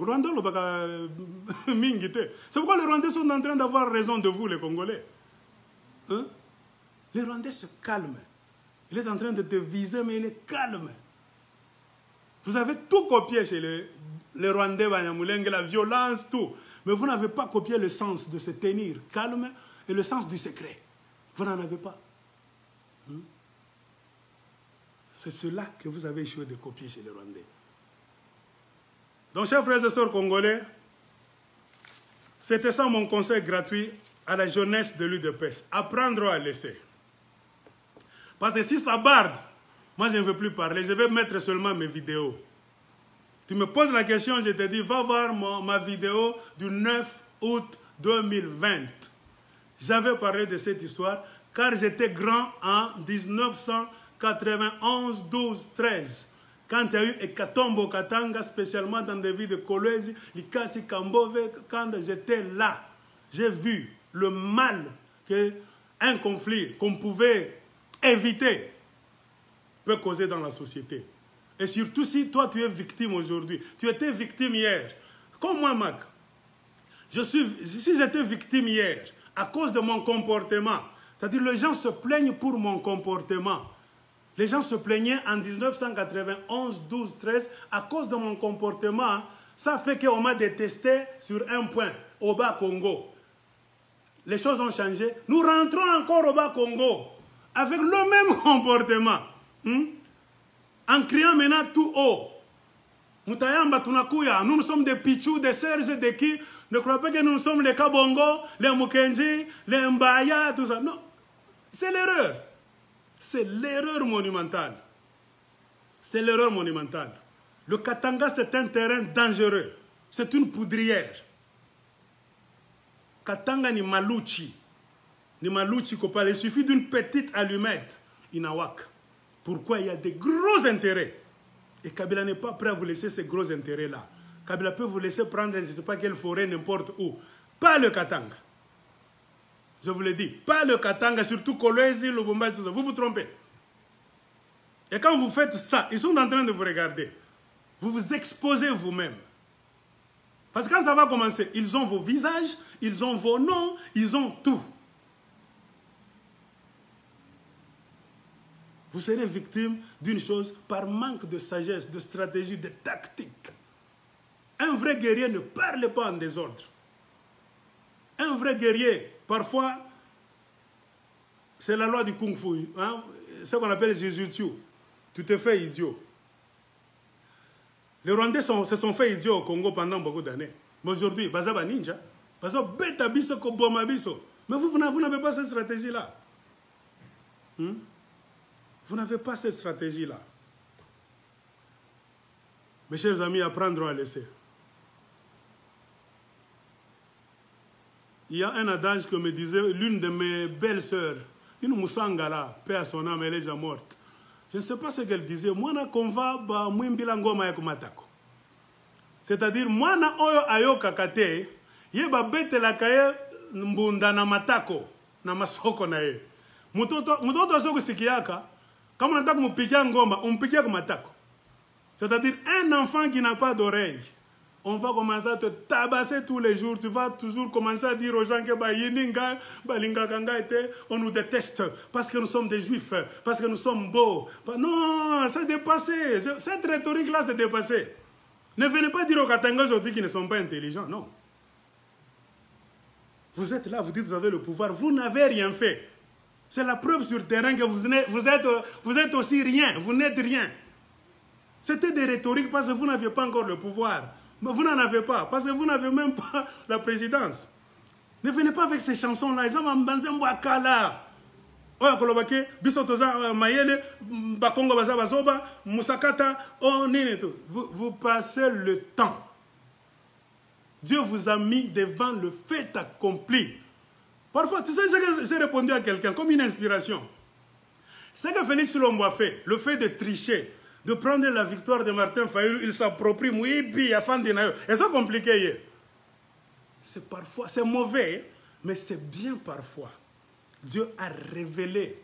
les Rwandais sont en train d'avoir raison de vous, les Congolais. Les Rwandais se calment. Il est en train de te viser, mais il est calme. Vous avez tout copié chez les Rwandais, la violence, tout. Mais vous n'avez pas copié le sens de se tenir calme et le sens du secret. Vous n'en avez pas. C'est cela que vous avez échoué de copier chez les Rwandais. Donc, chers frères et sœurs congolais, c'était ça mon conseil gratuit à la jeunesse de l'UDPS. Apprendre à laisser. Parce que si ça barde, moi je ne veux plus parler, je vais mettre seulement mes vidéos. Tu me poses la question, je te dis, va voir ma vidéo du 9 août 2020. J'avais parlé de cette histoire car j'étais grand en 1991, 12, 13. Quand il y a eu Ekatombo Katanga, spécialement dans des villes de Kolwezi, Likasi, Kambove, quand j'étais là, j'ai vu le mal qu'un conflit qu'on pouvait éviter peut causer dans la société. Et surtout si toi tu es victime aujourd'hui, tu étais victime hier. Comme moi, Mac, si j'étais victime hier à cause de mon comportement, c'est-à-dire les gens se plaignent pour mon comportement. Les gens se plaignaient en 1991, 12, 13 à cause de mon comportement. Ça fait qu'on m'a détesté sur un point, au Bas-Congo. Les choses ont changé. Nous rentrons encore au Bas-Congo avec le même comportement. En criant maintenant tout haut. Moutayamba Tunakuya, nous sommes des Pichou, des Serge, des qui. Ne croyez pas que nous sommes les Kabongo, les Mukenji, les Mbaya, tout ça. Non, c'est l'erreur. C'est l'erreur monumentale. C'est l'erreur monumentale. Le Katanga, c'est un terrain dangereux. C'est une poudrière. Katanga ni Maluchi. Ni Maluchi Kopal. Il suffit d'une petite allumette. Inawak. Pourquoi il y a des gros intérêts? Et Kabila n'est pas prêt à vous laisser ces gros intérêts-là. Kabila peut vous laisser prendre, je ne sais pas quelle forêt, n'importe où. Pas le Katanga. Je vous le dis, pas le Katanga, surtout Kolwezi, Lubumba, tout ça. Vous vous trompez. Et quand vous faites ça, ils sont en train de vous regarder. Vous vous exposez vous-même. Parce que quand ça va commencer, ils ont vos visages, ils ont vos noms, ils ont tout. Vous serez victime d'une chose par manque de sagesse, de stratégie, de tactique. Un vrai guerrier ne parle pas en désordre. Un vrai guerrier, parfois, c'est la loi du Kung Fu, hein? Ce qu'on appelle Jujutsu. Tu te fais idiot. Les Rwandais se sont fait idiots au Congo pendant beaucoup d'années. Mais aujourd'hui, Bazaba Ninja, Bazaba Beta Biso Koboma Biso. Mais vous n'avez pas cette stratégie-là. Vous n'avez pas cette stratégie-là. Mes chers amis, apprendre à laisser. Il y a un adage que me disait l'une de mes belles-sœurs, une Moussangala, paix à son âme, elle est déjà morte. Je ne sais pas ce qu'elle disait. Moi, qu'on va, C'est-à-dire, mwana oyo ayoka kate, ye ba bete la kaye mbunda na matako, na masoko na ye. Mutoto soko sikiaka, quand on attaque moupikia ngoma, on pikia comme matako. C'est-à-dire, un enfant qui n'a pas d'oreille, on va commencer à te tabasser tous les jours. Tu vas toujours commencer à dire aux gens que on nous déteste parce que nous sommes des juifs, parce que nous sommes beaux. Non, c'est dépassé. Cette rhétorique-là, c'est dépassé. Ne venez pas dire aux Katanga aujourd'hui qu'ils ne sont pas intelligents, non. Vous êtes là, vous dites que vous avez le pouvoir. Vous n'avez rien fait. C'est la preuve sur le terrain que vous êtes aussi rien. Vous n'êtes rien. C'était des rhétoriques parce que vous n'aviez pas encore le pouvoir. Mais vous n'en avez pas, parce que vous n'avez même pas la présidence. Ne venez pas avec ces chansons-là. Ils ont banzé mbakala. Oya kolobake, bisotoza mayele, bakongo baza bazoba, musakata, oh nene tout. Vous passez le temps. Dieu vous a mis devant le fait accompli. Parfois, tu sais, j'ai répondu à quelqu'un comme une inspiration. Ce que Félix Lombo a fait, le fait de tricher, de prendre la victoire de Martin Fayulu, il s'approprie, et c'est compliqué. C'est parfois, c'est mauvais, mais c'est bien parfois. Dieu a révélé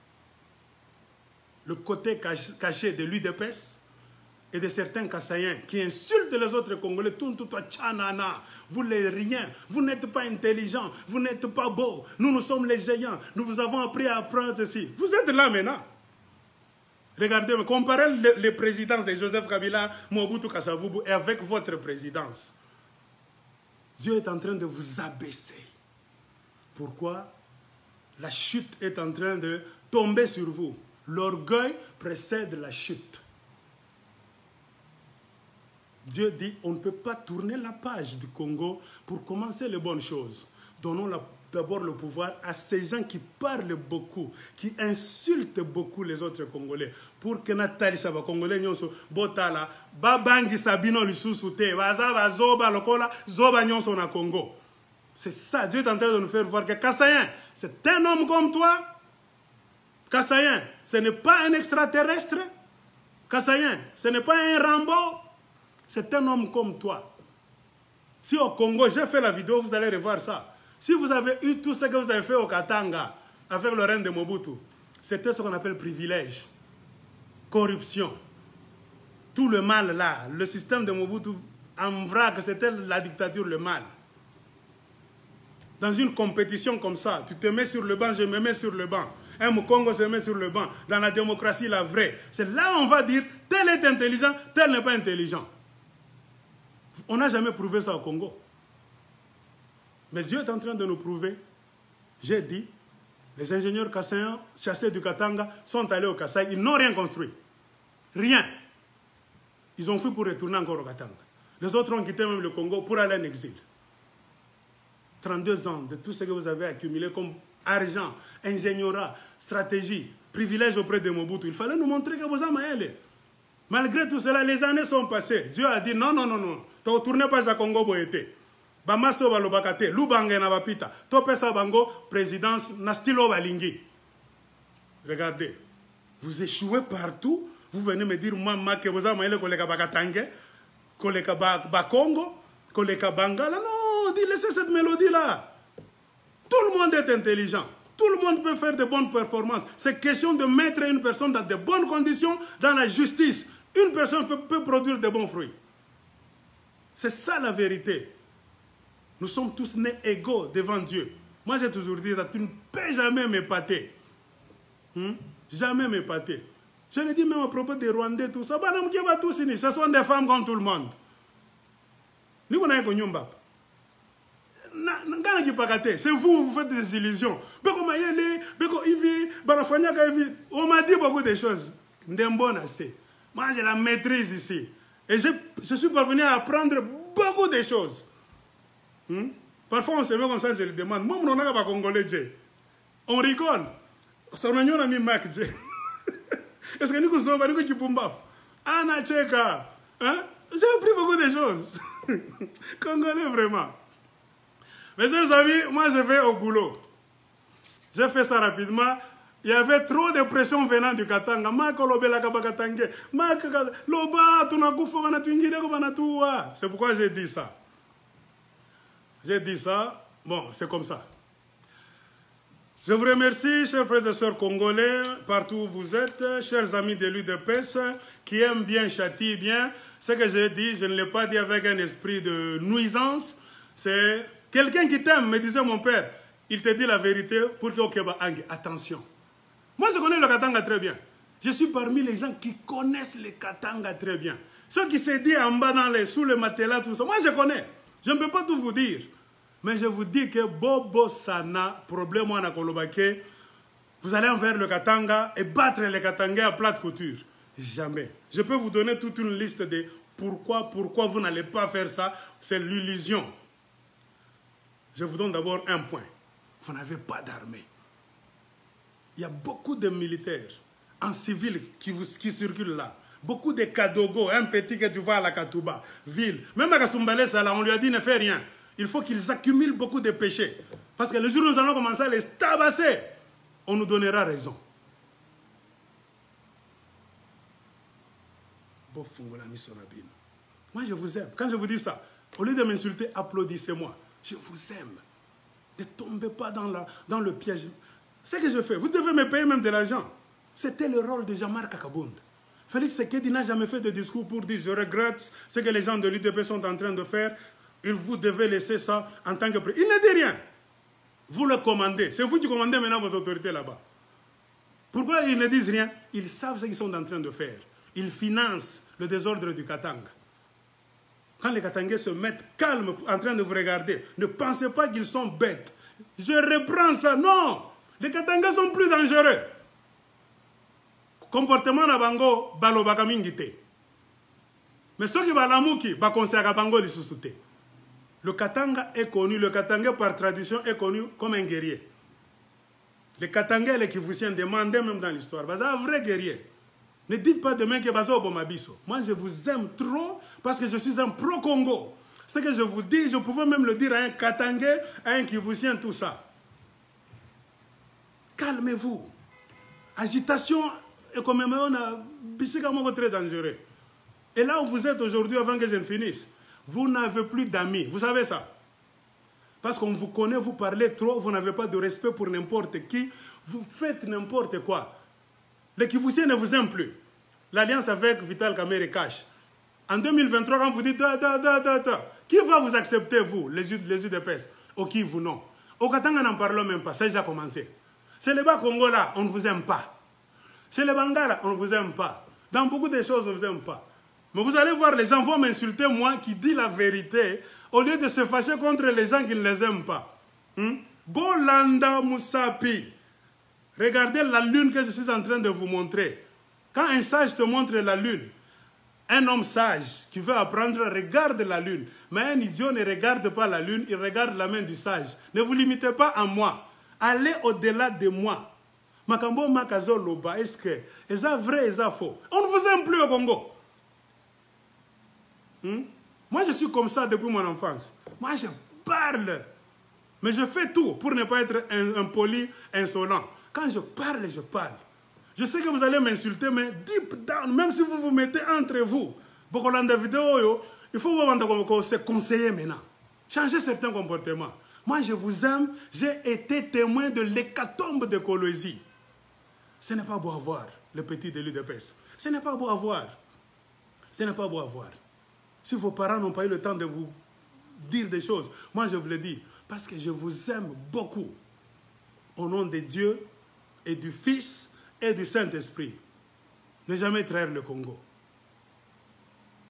le côté caché de l'UDPS et de certains Kassaïens qui insultent les autres Congolais. Vous n'êtes rien, vous n'êtes pas intelligent, vous n'êtes pas beau. Nous sommes les géants, nous vous avons appris à apprendre ceci. Vous êtes là maintenant. Regardez, comparez les présidences de Joseph Kabila, Mobutu Kasavubu et avec votre présidence. Dieu est en train de vous abaisser. Pourquoi? La chute est en train de tomber sur vous. L'orgueil précède la chute. Dieu dit, on ne peut pas tourner la page du Congo pour commencer les bonnes choses. Donnons d'abord le pouvoir à ces gens qui parlent beaucoup, qui insultent beaucoup les autres Congolais. Pour que Nathalie Saba Congolais nyonso botala babangi sabino lisusu te bazaba zoba lokola zoba nyonso na Congo. C'est ça, Dieu est en train de nous faire voir que Kassaïen, c'est un homme comme toi. Kassaïen, ce n'est pas un extraterrestre. Kassaïen, ce n'est pas un Rambo. C'est un homme comme toi. Si au Congo, j'ai fait la vidéo, vous allez revoir ça. Si vous avez eu tout ce que vous avez fait au Katanga avec le règne de Mobutu, c'était ce qu'on appelle privilège, corruption. Tout le mal là, le système de Mobutu, en vrac, c'était la dictature, le mal. Dans une compétition comme ça, tu te mets sur le banc, je me mets sur le banc. Un Mukongo se met sur le banc. Dans la démocratie, la vraie. C'est là où on va dire, tel est intelligent, tel n'est pas intelligent. On n'a jamais prouvé ça au Congo. Mais Dieu est en train de nous prouver. J'ai dit, les ingénieurs kassaïens chassés du Katanga sont allés au Kasaï. Ils n'ont rien construit. Rien. Ils ont fui pour retourner encore au Katanga. Les autres ont quitté même le Congo pour aller en exil. 32 ans de tout ce que vous avez accumulé comme argent, ingénierat, stratégie, privilège auprès de Mobutu. Il fallait nous montrer que vous avez allé. Malgré tout cela, les années sont passées. Dieu a dit non, non, non, non. Tu ne tournes pas à Congo Boété. Bamasto balobakate, Lubange na bapita. Topesa bango, présidence, nastilo balingi. Regardez. Vous échouez partout. Vous venez me dire, maman, que vous avez allé koleka bakatange, koleka bakongo, koleka bangala. Non, dis, laissez cette mélodie-là. Tout le monde est intelligent. Tout le monde peut faire de bonnes performances. C'est question de mettre une personne dans de bonnes conditions, dans la justice. Une personne peut produire de bons fruits. C'est ça la vérité. Nous sommes tous nés égaux devant Dieu. Moi, j'ai toujours dit, tu ne peux jamais m'épater. Jamais m'épater. Je le dis même à propos des Rwandais, tout ça. Ce sont des femmes comme tout le monde. C'est vous, vous faites des illusions. On m'a dit beaucoup de choses. Moi, j'ai la maîtrise ici. Et je suis parvenu à apprendre beaucoup de choses. Parfois, on se met comme ça, je le demande. Moi, on n'a pas congolais. On rigole. On a mis Mac. Est-ce que nous sommes venus qui pumbaf? Anna Tcheka. J'ai appris beaucoup de choses. Congolais, vraiment. Mes chers amis, moi, je vais au boulot. J'ai fait ça rapidement. Il y avait trop de pression venant du Katanga. C'est pourquoi j'ai dit ça. J'ai dit ça. Bon, c'est comme ça. Je vous remercie, chers frères et sœurs congolais, partout où vous êtes, chers amis de l'UDPS, qui aiment bien, châtient bien. Ce que j'ai dit, je ne l'ai pas dit avec un esprit de nuisance. C'est quelqu'un qui t'aime, me disait mon père. Il te dit la vérité pour que Okeba Ange. Attention. Moi, je connais le Katanga très bien. Je suis parmi les gens qui connaissent le Katanga très bien. Ceux qui se disent en bas sous le matelas, tout ça. Moi, je connais. Je ne peux pas tout vous dire. Mais je vous dis que Bobo Sana, problème à Kolobake, vous allez envers le Katanga et battre les Katangais à plate couture. Jamais. Je peux vous donner toute une liste de pourquoi vous n'allez pas faire ça. C'est l'illusion. Je vous donne d'abord un point. Vous n'avez pas d'armée. Il y a beaucoup de militaires en civil qui circulent là. Beaucoup de Kadogo, un petit que tu vois à la Katouba, ville. Même à Kasumbalé, on lui a dit ne fais rien. Il faut qu'ils accumulent beaucoup de péchés. Parce que le jour où nous allons commencer à les tabasser, on nous donnera raison. Moi, je vous aime. Quand je vous dis ça, au lieu de m'insulter, applaudissez-moi. Je vous aime. Ne tombez pas dans le piège. Ce que je fais, vous devez me payer même de l'argent. C'était le rôle de Jean-Marc Kakabund. Félix Sekedi n'a jamais fait de discours pour dire « Je regrette ce que les gens de l'UDP sont en train de faire. Vous devez laisser ça en tant que président. » Il ne dit rien. Vous le commandez. C'est vous qui commandez maintenant votre autorité là-bas. Pourquoi ils ne disent rien? Ils savent ce qu'ils sont en train de faire. Ils financent le désordre du Katanga. Quand les Katangais se mettent calmes en train de vous regarder, ne pensez pas qu'ils sont bêtes. Je reprends ça. Non! Les Katangais sont plus dangereux. Comportement na bango, balo bakamingite. Mais ceux qui balamuki, bakonsaka bango lisusuté. Le Katanga est connu, le Katanga par tradition est connu comme un guerrier. Les Katangais et les Kivusiens demandaient même dans l'histoire, c'est un vrai guerrier. Ne dites pas demain que Bazo Bomabiso. Moi, je vous aime trop parce que je suis un pro-Congo. Ce que je vous dis, je pouvais même le dire à un Katangais, à un Kivusien, tout ça. Calmez-vous. Agitation et comme on a très dangereux. Et là où vous êtes aujourd'hui, avant que je ne finisse, vous n'avez plus d'amis. Vous savez ça? Parce qu'on vous connaît, vous parlez trop, vous n'avez pas de respect pour n'importe qui. Vous faites n'importe quoi. Les Kivusiens ne vous aiment plus. L'alliance avec Vital Kamerhe cache. En 2023, quand vous dites qui va vous accepter, vous, les UDPS? Au Kivu, non. Au Katanga, n'en parlons même pas. Ça a déjà commencé. Chez les Bas-Congo, là, on ne vous aime pas. Chez les Bangala, on ne vous aime pas. Dans beaucoup de choses, on ne vous aime pas. Mais vous allez voir, les gens vont m'insulter, moi, qui dis la vérité, au lieu de se fâcher contre les gens qui ne les aiment pas. Bolanda Moussapi. Regardez la lune que je suis en train de vous montrer. Quand un sage te montre la lune, un homme sage qui veut apprendre regarde la lune. Mais un idiot ne regarde pas la lune, il regarde la main du sage. Ne vous limitez pas à moi. Allez au-delà de moi. Makambo Makazo Loba, est-ce que c'est vrai, c'est faux? On ne vous aime plus au Congo. Moi, je suis comme ça depuis mon enfance. Moi, je parle. Mais je fais tout pour ne pas être impoli, insolent. Quand je parle, je parle. Je sais que vous allez m'insulter, mais deep down, même si vous vous mettez entre vous, il faut se conseiller maintenant. Changer certains comportements. Moi, je vous aime. J'ai été témoin de l'hécatombe de Kolwezi. Ce n'est pas beau à voir, le petit de l'UDPS. Ce n'est pas beau à voir. Ce n'est pas beau à voir. Si vos parents n'ont pas eu le temps de vous dire des choses, moi, je vous le dis, parce que je vous aime beaucoup. Au nom de Dieu et du Fils et du Saint-Esprit. Ne jamais trahir le Congo.